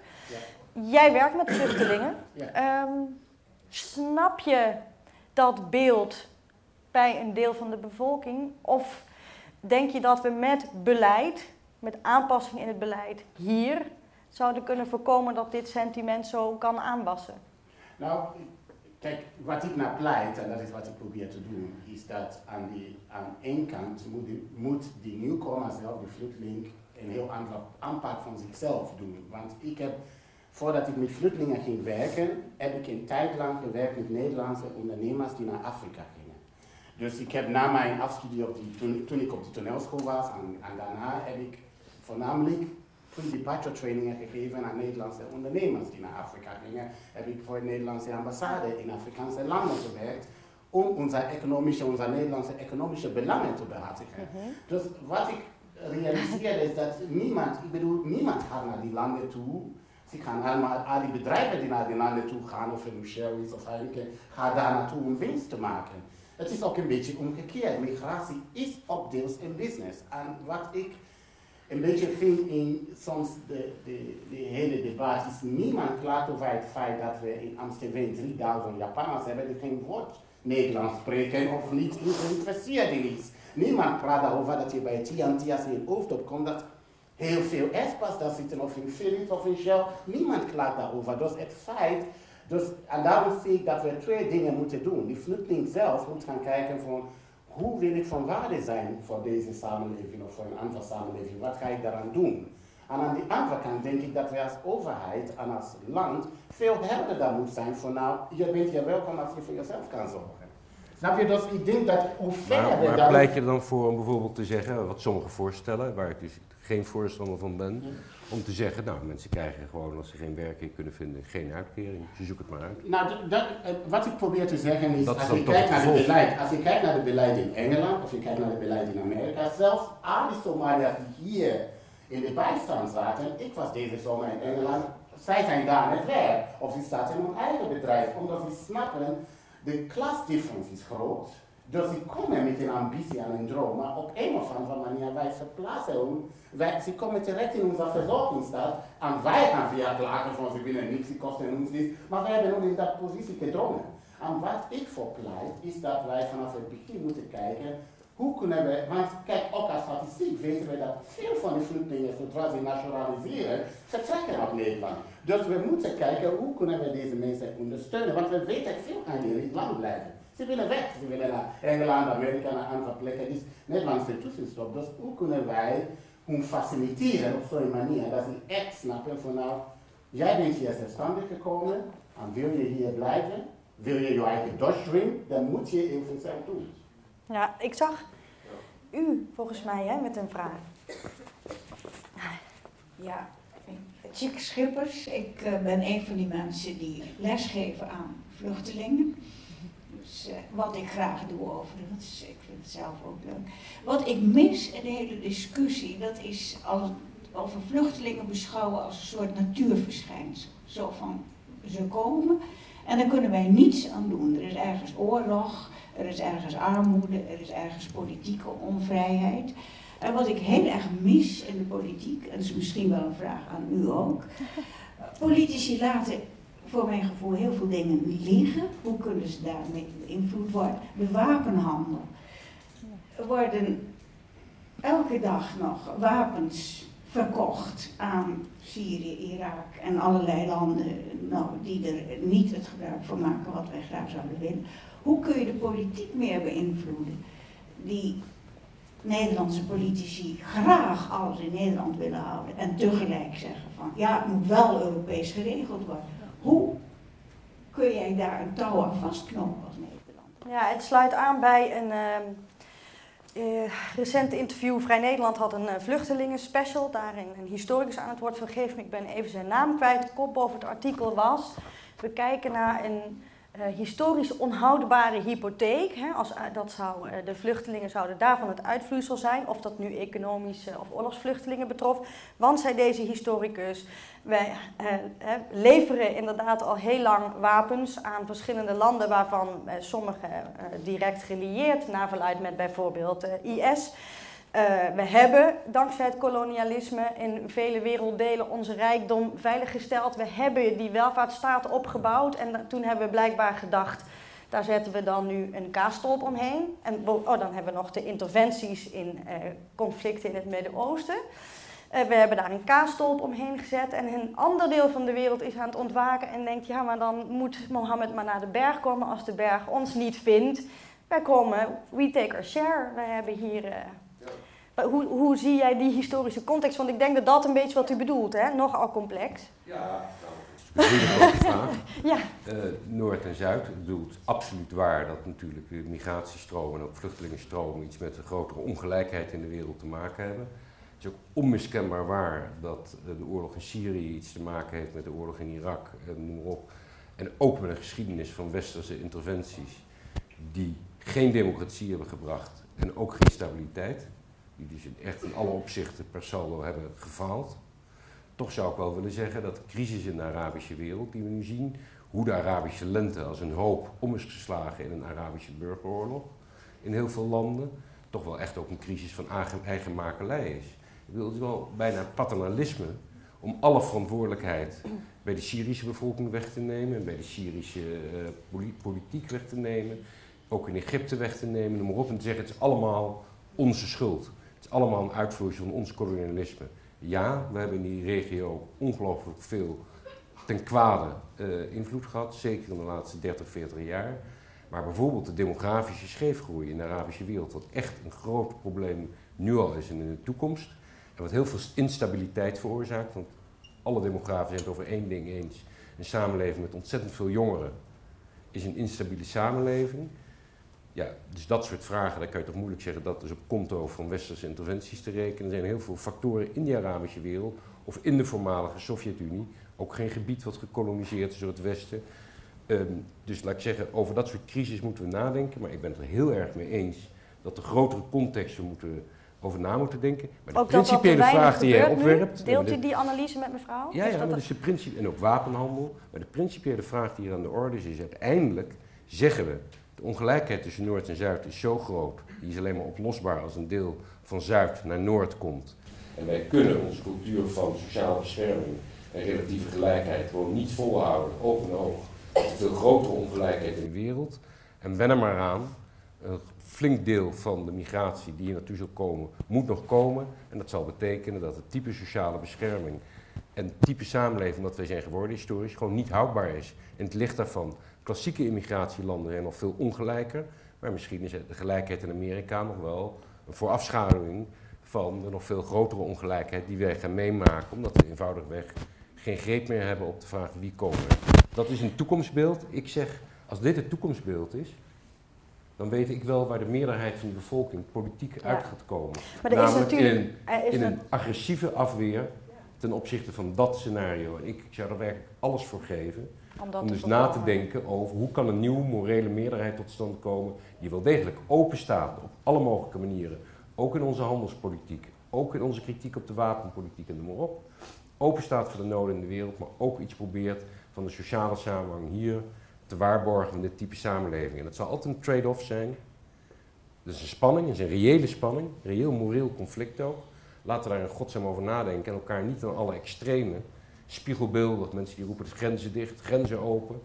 Jij werkt met vluchtelingen. Um, snap je dat beeld bij een deel van de bevolking? Of denk je dat we met beleid, met aanpassing in het beleid hier, zouden kunnen voorkomen dat dit sentiment zo kan aanwassen? Nou, kijk, wat ik naar pleit, en dat is wat ik probeer te doen, is dat aan, die, aan één kant moet die, moet die nieuwkomer zelf, de vluchteling, een heel andere aanpak van zichzelf doen. Want ik heb, voordat ik met vluchtelingen ging werken, heb ik een tijd lang gewerkt met Nederlandse ondernemers die naar Afrika gingen. Dus ik heb na mijn afstudie, op die, toen, toen ik op de toneelschool was, en, en daarna heb ik voornamelijk pre-departure trainingen gegeven aan Nederlandse ondernemers die naar Afrika gingen. Heb ik voor de Nederlandse ambassade in Afrikaanse landen gewerkt om onze economische, onze Nederlandse economische belangen te behartigen. Uh-huh. Dus wat ik realiseerde is dat niemand, ik bedoel, niemand gaat naar die landen toe Ze gaan allemaal, al die bedrijven die naar die landen toe gaan, of een Shell is of Heineken, gaan daar naartoe om winst te maken. Het is ook een beetje omgekeerd. Migratie is ook deels een business. En wat ik een beetje vind in soms de, de, de hele debat is, niemand klaagt over het feit dat we in Amsterdam drieduizend Japanners hebben die geen woord Nederlands spreken of niet geïnteresseerd in is. Niemand praat daarover dat je bij T N T, als je in Hoofddorp komt, dat heel veel experts daar zitten, of in Philips of in Shell. Niemand klaagt daarover. Dus het feit, dus, en daarom zie ik dat we twee dingen moeten doen. Die vluchteling zelf moet gaan kijken van, hoe wil ik van waarde zijn voor deze samenleving of voor een andere samenleving? Wat ga ik daaraan doen? En aan die andere kant denk ik dat wij als overheid en als land veel helderder moeten zijn voor, nou, je bent hier welkom als je voor jezelf kan zorgen. Snap je? Dus ik denk dat hoe ver maar, we maar dan... pleit je er dan voor om bijvoorbeeld te zeggen, wat sommigen voorstellen, waar ik dus geen voorstander van ben, ja. om te zeggen, nou, mensen krijgen gewoon, als ze geen werk kunnen vinden, geen uitkering. Dus zoek het maar uit. Nou, dat, wat ik probeer te zeggen is, dat als is je kijkt naar het beleid, als je kijkt naar het beleid in Engeland, of je kijkt naar het beleid in Amerika, zelfs al die Somaliërs die hier in de bijstand zaten, ik was deze zomer in Engeland, zij zijn daar net weg, of ze starten hun eigen bedrijf, omdat ze snappen, de klasdifferentie is groot. Dus ze komen met een ambitie en een droom, maar op een of andere manier wij verplaatsen hun. Wij, ze komen terecht in onze verzorgingsstaat en wij gaan via klagen van ze willen niks, ze kosten ons niets, maar wij hebben hun in dat positie gedrongen. En wat ik voor pleit, is dat wij vanaf het begin moeten kijken, hoe kunnen we, want kijk, ook als statistiek weten we dat veel van de vluchtelingen, zodra ze nationaliseren, vertrekken uit Nederland. Dus we moeten kijken, hoe kunnen we deze mensen ondersteunen, want we weten veel gaan hier in het land blijven. Ze willen weg, ze willen naar Engeland, Amerika, naar andere plekken. Dus Nederland is tussenstop. Dus hoe kunnen wij hun faciliteren op zo'n manier dat ze echt snappen van, nou, jij bent hier zelfstandig gekomen en wil je hier blijven, wil je je eigen Dutch dream, dan moet je heel veel zelf doen. Ja, ik zag u volgens mij hè, met een vraag. Ja, Tjik Schippers. Ik uh, ben een van die mensen die lesgeven aan vluchtelingen. Dus uh, wat ik graag doe overigens, ik vind het zelf ook leuk. Wat ik mis in de hele discussie, dat is als, over vluchtelingen beschouwen als een soort natuurverschijnsel. Zo van, ze komen en daar kunnen wij niets aan doen. Er is ergens oorlog, er is ergens armoede, er is ergens politieke onvrijheid. En wat ik heel erg mis in de politiek, en dat is misschien wel een vraag aan u ook. Politici laten voor mijn gevoel heel veel dingen liggen. Hoe kunnen ze daarmee beïnvloed worden? De wapenhandel. Er worden elke dag nog wapens verkocht aan Syrië, Irak en allerlei landen nou, die er niet het gebruik van maken wat wij graag zouden willen. Hoe kun je de politiek meer beïnvloeden? Die Nederlandse politici graag alles in Nederland willen houden en tegelijk zeggen van ja, het moet wel Europees geregeld worden. Hoe kun jij daar een touw aan vastknopen als Nederland? Ja, het sluit aan bij een uh, uh, recent interview. Vrij Nederland had een uh, vluchtelingen special, daarin een historicus aan het woord. Vergeef me, ik ben even zijn naam kwijt. De kop boven het artikel was, we kijken naar een Uh, historisch onhoudbare hypotheek. Hè, als, uh, dat zou, uh, de vluchtelingen zouden daarvan het uitvloeisel zijn, of dat nu economische uh, of oorlogsvluchtelingen betrof. Want, zei deze historicus, wij uh, uh, leveren inderdaad al heel lang wapens aan verschillende landen, waarvan uh, sommige uh, direct gelieerd, naar verluidt met bijvoorbeeld uh, I S. Uh, we hebben dankzij het kolonialisme in vele werelddelen onze rijkdom veiliggesteld. We hebben die welvaartsstaat opgebouwd en da- toen hebben we blijkbaar gedacht, daar zetten we dan nu een kaasstolp omheen. En oh, dan hebben we nog de interventies in uh, conflicten in het Midden-Oosten. Uh, we hebben daar een kaasstolp omheen gezet en een ander deel van de wereld is aan het ontwaken en denkt, ja, maar dan moet Mohammed maar naar de berg komen als de berg ons niet vindt. Wij komen, we take our share. We hebben hier... Uh, Hoe, hoe zie jij die historische context? Want ik denk dat dat een beetje wat u bedoelt, hè? Nogal complex. Ja, nou, dat is een hele grote vraag. Ja. Uh, Noord en Zuid, ik bedoel, het is absoluut waar dat natuurlijk de migratiestromen en ook vluchtelingenstromen iets met een grotere ongelijkheid in de wereld te maken hebben. Het is ook onmiskenbaar waar dat uh, de oorlog in Syrië iets te maken heeft met de oorlog in Irak, en noem maar op. En ook met een geschiedenis van westerse interventies die geen democratie hebben gebracht en ook geen stabiliteit. Die dus echt in alle opzichten per saldo hebben gefaald. Toch zou ik wel willen zeggen dat de crisis in de Arabische wereld die we nu zien, hoe de Arabische lente als een hoop om is geslagen in een Arabische burgeroorlog in heel veel landen, toch wel echt ook een crisis van eigenmakelij is. Ik bedoel, het is wel bijna paternalisme om alle verantwoordelijkheid bij de Syrische bevolking weg te nemen en bij de Syrische uh, politiek weg te nemen, ook in Egypte weg te nemen, noem maar op, en te zeggen het is allemaal onze schuld. Het is allemaal een uitvloeisel van ons kolonialisme. Ja, we hebben in die regio ongelooflijk veel ten kwade uh, invloed gehad, zeker in de laatste dertig, veertig jaar. Maar bijvoorbeeld de demografische scheefgroei in de Arabische wereld, wat echt een groot probleem nu al is en in de toekomst. En wat heel veel instabiliteit veroorzaakt, want alle demografen zijn het over één ding eens. Een samenleving met ontzettend veel jongeren is een instabiele samenleving. Ja, dus dat soort vragen, daar kan je toch moeilijk zeggen dat is op konto van westerse interventies te rekenen. Er zijn heel veel factoren in die Arabische wereld, of in de voormalige Sovjet-Unie, ook geen gebied wat gekoloniseerd is door het Westen. Um, dus laat ik zeggen, over dat soort crisis moeten we nadenken, maar ik ben het er heel erg mee eens dat de grotere context we moeten over na moeten denken. Maar de ook principiële dat vraag die jij nu. opwerpt... Deelt u die analyse met mevrouw? Ja, ja, maar dus de principe, en ook wapenhandel. Maar de principiële vraag die hier aan de orde is, is uiteindelijk zeggen we, de ongelijkheid tussen Noord en Zuid is zo groot, die is alleen maar oplosbaar als een deel van Zuid naar Noord komt. En wij kunnen onze cultuur van sociale bescherming en relatieve gelijkheid gewoon niet volhouden, oog in oog. Met veel grotere ongelijkheid in de wereld. En wen er maar aan, een flink deel van de migratie die hier naartoe zal komen, moet nog komen. En dat zal betekenen dat het type sociale bescherming en het type samenleving dat wij zijn geworden historisch gewoon niet houdbaar is. In het licht daarvan, klassieke immigratielanden zijn nog veel ongelijker, maar misschien is de gelijkheid in Amerika nog wel een voorafschaduwing van de nog veel grotere ongelijkheid die wij gaan meemaken, omdat we eenvoudigweg geen greep meer hebben op de vraag wie komen er. Dat is een toekomstbeeld. Ik zeg, als dit het toekomstbeeld is, dan weet ik wel waar de meerderheid van de bevolking politiek ja. uit gaat komen. Maar er namelijk is natuurlijk, in, een, in een agressieve afweer ten opzichte van dat scenario. En ik zou er werkelijk alles voor geven om, om dus na te denken over hoe kan een nieuwe morele meerderheid tot stand komen die wel degelijk open staat op alle mogelijke manieren. Ook in onze handelspolitiek, ook in onze kritiek op de wapenpolitiek en noem maar op. Open staat voor de noden in de wereld, maar ook iets probeert van de sociale samenhang hier te waarborgen van dit type samenleving. En dat zal altijd een trade-off zijn. Dat is een spanning, dat is een reële spanning, een reëel moreel conflict ook. Laten we daar in godsnaam over nadenken en elkaar niet aan alle extremen, spiegelbeeldig, mensen die roepen de grenzen dicht, grenzen open.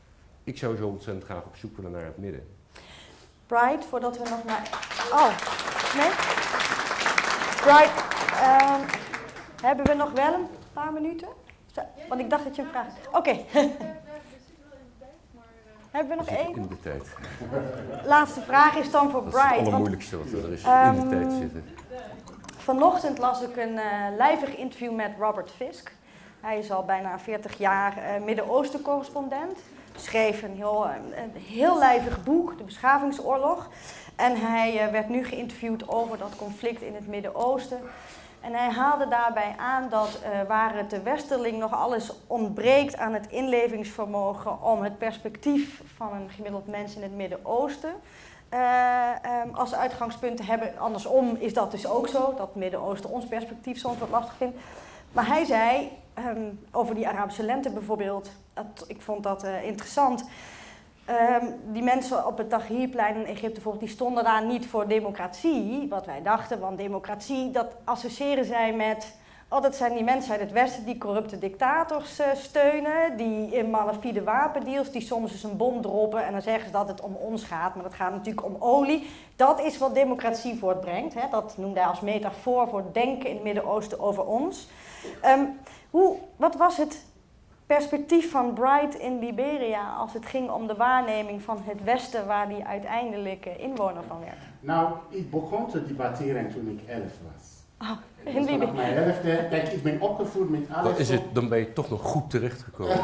Ik zou zo ontzettend graag op zoek willen naar het midden. Bright, voordat we nog naar... Oh, nee? Bright, uh, hebben we nog wel een paar minuten? Want ik dacht dat je een vraag... Oké. Okay. Hebben we nog één? In de tijd. Laatste vraag is dan voor dat Bright. Dat is het allermoeilijkste wat er is, um, in de tijd zitten. Vanochtend las ik een uh, lijvig interview met Robert Fisk. Hij is al bijna veertig jaar uh, Midden-Oosten correspondent. Schreef een heel, een heel lijvig boek, De Beschavingsoorlog. En hij uh, werd nu geïnterviewd over dat conflict in het Midden-Oosten. En hij haalde daarbij aan dat uh, waar het de westerling nog alles ontbreekt aan het inlevingsvermogen om het perspectief van een gemiddeld mens in het Midden-Oosten uh, um, als uitgangspunt te hebben. Andersom is dat dus ook zo, dat het Midden-Oosten ons perspectief soms wat lastig vindt. Maar hij zei um, over die Arabische lente bijvoorbeeld, dat, ik vond dat uh, interessant. Um, die mensen op het Tahrirplein in Egypte bijvoorbeeld, die stonden daar niet voor democratie, wat wij dachten, want democratie, dat associëren zij met, oh dat zijn die mensen uit het Westen die corrupte dictators uh, steunen, die in malafide wapendeals, die soms eens een bom droppen en dan zeggen ze dat het om ons gaat, maar dat gaat natuurlijk om olie. Dat is wat democratie voortbrengt, hè? Dat noemde hij als metafoor voor denken in het Midden-Oosten over ons. Um, hoe, wat was het perspectief van Bright in Liberia als het ging om de waarneming van het Westen waar hij uiteindelijk inwoner van werd? Nou, ik begon te debatteren toen ik elf was. Oh, in dus vanaf mijn elfde, kijk, ik ben opgevoed met alles. Dan, is het, dan ben je toch nog goed terechtgekomen.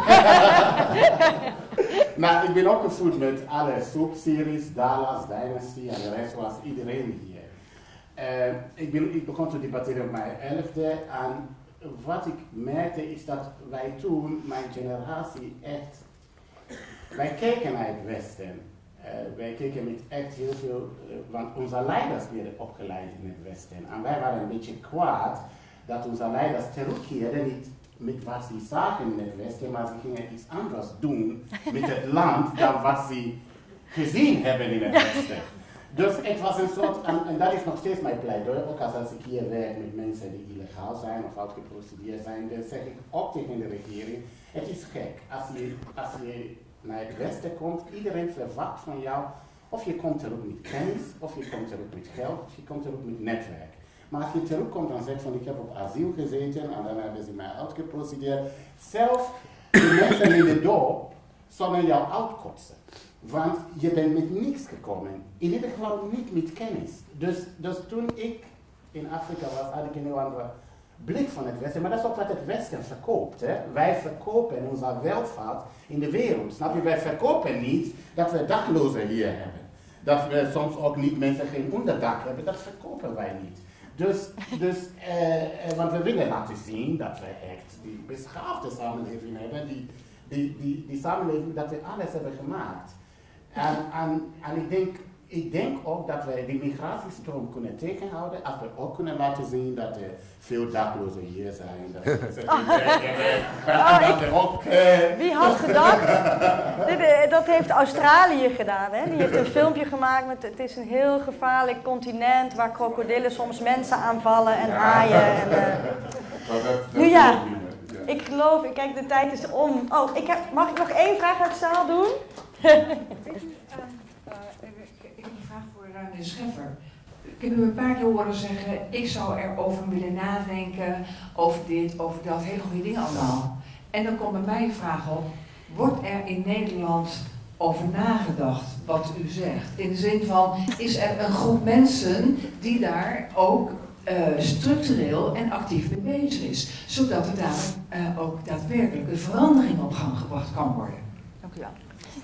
Nou, ik ben opgevoed met alle soapseries, Dallas, Dynasty en de rest was iedereen hier. Uh, ik, ben, ik begon te debatteren op mijn elfde en wat ik merkte is dat wij toen, mijn generatie, echt, wij keken naar het Westen. Uh, wij keken met echt heel veel, uh, want onze leiders werden opgeleid in het Westen. En wij waren een beetje kwaad dat onze leiders terugkeerden, niet met wat ze zagen in het Westen, maar ze gingen iets anders doen met het land dan wat ze gezien hebben in het Westen. Dus het was een soort, en, en dat is nog steeds mijn pleidooi, ook als, als ik hier werk met mensen die illegaal zijn of uitgeprocedeerd zijn, dan zeg ik ook tegen de regering, het is gek, als je, als je naar het Westen komt, iedereen verwacht van jou, of je komt terug met kennis, of je komt terug met geld, of je komt terug met netwerk. Maar als je terugkomt en zegt van ik heb op asiel gezeten en dan hebben ze mij uitgeprocedeerd, zelf de mensen in de dorp zullen jou uitkotsen. Want je bent met niks gekomen. In ieder geval niet met kennis. Dus, dus toen ik in Afrika was, had ik een heel andere blik van het Westen. Maar dat is ook wat het Westen verkoopt. Hè? Wij verkopen onze welvaart in de wereld. Snap je? Wij verkopen niet dat we daklozen hier hebben. Dat we soms ook niet mensen geen onderdak hebben. Dat verkopen wij niet. Dus, dus eh, eh, want we willen laten zien dat we echt die beschaafde samenleving hebben. Die, die, die, die samenleving dat we alles hebben gemaakt. En, en, en ik, denk, ik denk ook dat we die migratiestroom kunnen tegenhouden als we ook kunnen laten zien dat er veel daklozen hier zijn. Dat ze oh. oh, ik, er ook, uh, wie had gedacht? Dit, dat heeft Australië gedaan. Hè? Die heeft een filmpje gemaakt met het is een heel gevaarlijk continent waar krokodillen soms mensen aanvallen en haaien. En, uh, nu ja, ik geloof, ik kijk de tijd is om. Oh, ik heb, mag ik nog één vraag uit de zaal doen? Weet u, uh, uh, ik, ik heb een vraag voor uh, meneer Scheffer. Ik heb u een paar keer horen zeggen, ik zou erover willen nadenken, over dit, over dat, hele goede dingen allemaal. En dan komt bij mij een vraag op, wordt er in Nederland over nagedacht wat u zegt? In de zin van, is er een groep mensen die daar ook uh, structureel en actief mee bezig is, zodat er daar uh, ook daadwerkelijk een verandering op gang gebracht kan worden? Dank u wel.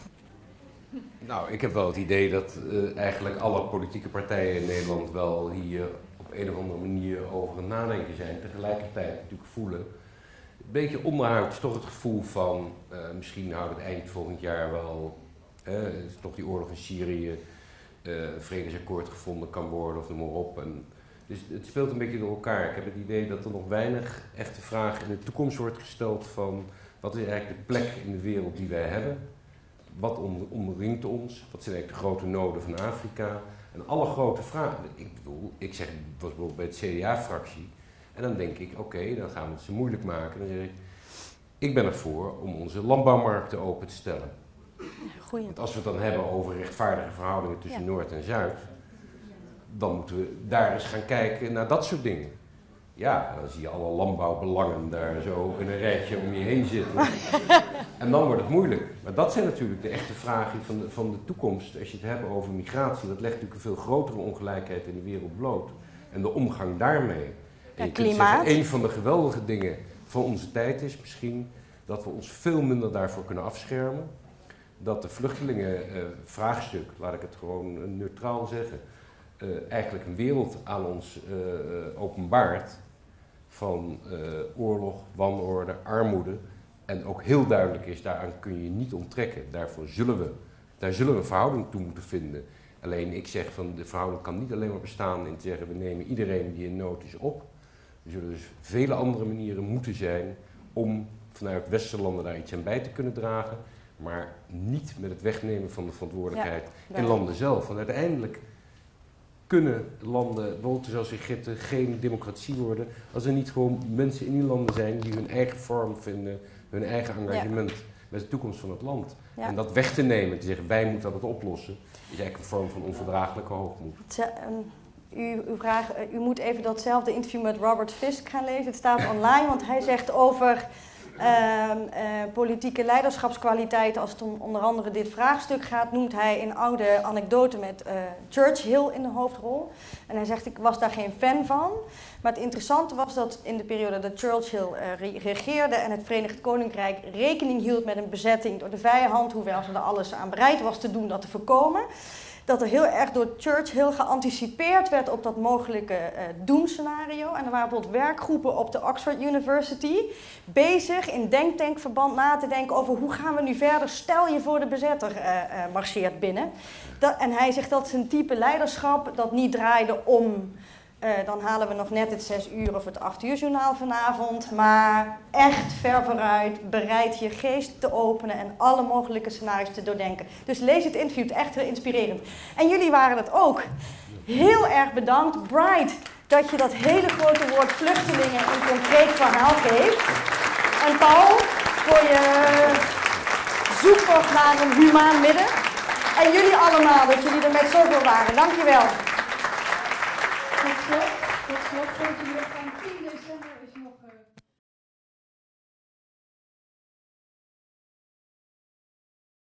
Nou, ik heb wel het idee dat uh, eigenlijk alle politieke partijen in Nederland wel hier op een of andere manier over het nadenken zijn. Tegelijkertijd natuurlijk voelen, een beetje onderhuids toch het gevoel van uh, misschien houdt het eind volgend jaar wel, uh, is toch die oorlog in Syrië, uh, een vredesakkoord gevonden kan worden of noem maar op. En dus het speelt een beetje door elkaar. Ik heb het idee dat er nog weinig echte vraag in de toekomst wordt gesteld van wat is eigenlijk de plek in de wereld die wij hebben. Wat omringt ons? Wat zijn eigenlijk de grote noden van Afrika? En alle grote vragen. Ik bedoel, ik zeg, was bijvoorbeeld bij het C D A-fractie. En dan denk ik, oké, okay, dan gaan we het ze moeilijk maken. Dan zeg ik, ik ben ervoor om onze landbouwmarkten open te stellen. Goeie. Want als we het dan hebben over rechtvaardige verhoudingen tussen ja. Noord en Zuid, dan moeten we daar eens gaan kijken naar dat soort dingen. Ja, dan zie je alle landbouwbelangen daar zo in een rijtje om je heen zitten. En dan wordt het moeilijk. Maar dat zijn natuurlijk de echte vragen van de, van de toekomst. Als je het hebt over migratie, dat legt natuurlijk een veel grotere ongelijkheid in de wereld bloot. En de omgang daarmee. En je kunt zeggen, een van de geweldige dingen van onze tijd is misschien dat we ons veel minder daarvoor kunnen afschermen. Dat de vluchtelingenvraagstuk, uh, laat ik het gewoon neutraal zeggen, uh, eigenlijk een wereld aan ons uh, uh, openbaart van uh, oorlog, wanorde, armoede. En ook heel duidelijk is, daaraan kun je niet onttrekken. Daarvoor zullen we, daar zullen we een verhouding toe moeten vinden. Alleen ik zeg van de verhouding kan niet alleen maar bestaan in te zeggen we nemen iedereen die in nood is op. Er zullen dus vele andere manieren moeten zijn om vanuit westerse landen daar iets aan bij te kunnen dragen. Maar niet met het wegnemen van de verantwoordelijkheid ja, in landen zelf. Want uiteindelijk kunnen landen, bijvoorbeeld zoals Egypte, geen democratie worden als er niet gewoon mensen in die landen zijn die hun eigen vorm vinden, hun eigen engagement ja. met de toekomst van het land. Ja. En dat weg te nemen, te zeggen wij moeten dat oplossen, is eigenlijk een vorm van onverdraaglijke hoogmoed. U, u, vraag, u moet even datzelfde interview met Robert Fisk gaan lezen. Het staat online, want hij zegt over uh, uh, politieke leiderschapskwaliteiten, als het om onder andere dit vraagstuk gaat, noemt hij een oude anekdote met uh, Churchill in de hoofdrol. En hij zegt, ik was daar geen fan van. Maar het interessante was dat in de periode dat Churchill uh, regeerde en het Verenigd Koninkrijk rekening hield met een bezetting door de vijand, hoewel ze er alles aan bereid was te doen dat te voorkomen, dat er heel erg door Churchill geanticipeerd werd op dat mogelijke uh, doemscenario. En er waren bijvoorbeeld werkgroepen op de Oxford University bezig in denktankverband na te denken over hoe gaan we nu verder. Stel je voor de bezetter uh, uh, marcheert binnen. Dat, en hij zegt dat is een type leiderschap dat niet draaide om Uh, dan halen we nog net het zes uur of het acht uur journaal vanavond. Maar echt ver vooruit, bereid je geest te openen en alle mogelijke scenario's te doordenken. Dus lees het interview, het is echt heel inspirerend. En jullie waren het ook. Heel erg bedankt, Bright, dat je dat hele grote woord vluchtelingen een concreet verhaal geeft. En Paul, voor je zoektocht naar een humaan midden. En jullie allemaal, dat jullie er met zoveel waren. Dankjewel. Tot slot, tot slot, tien december is nog...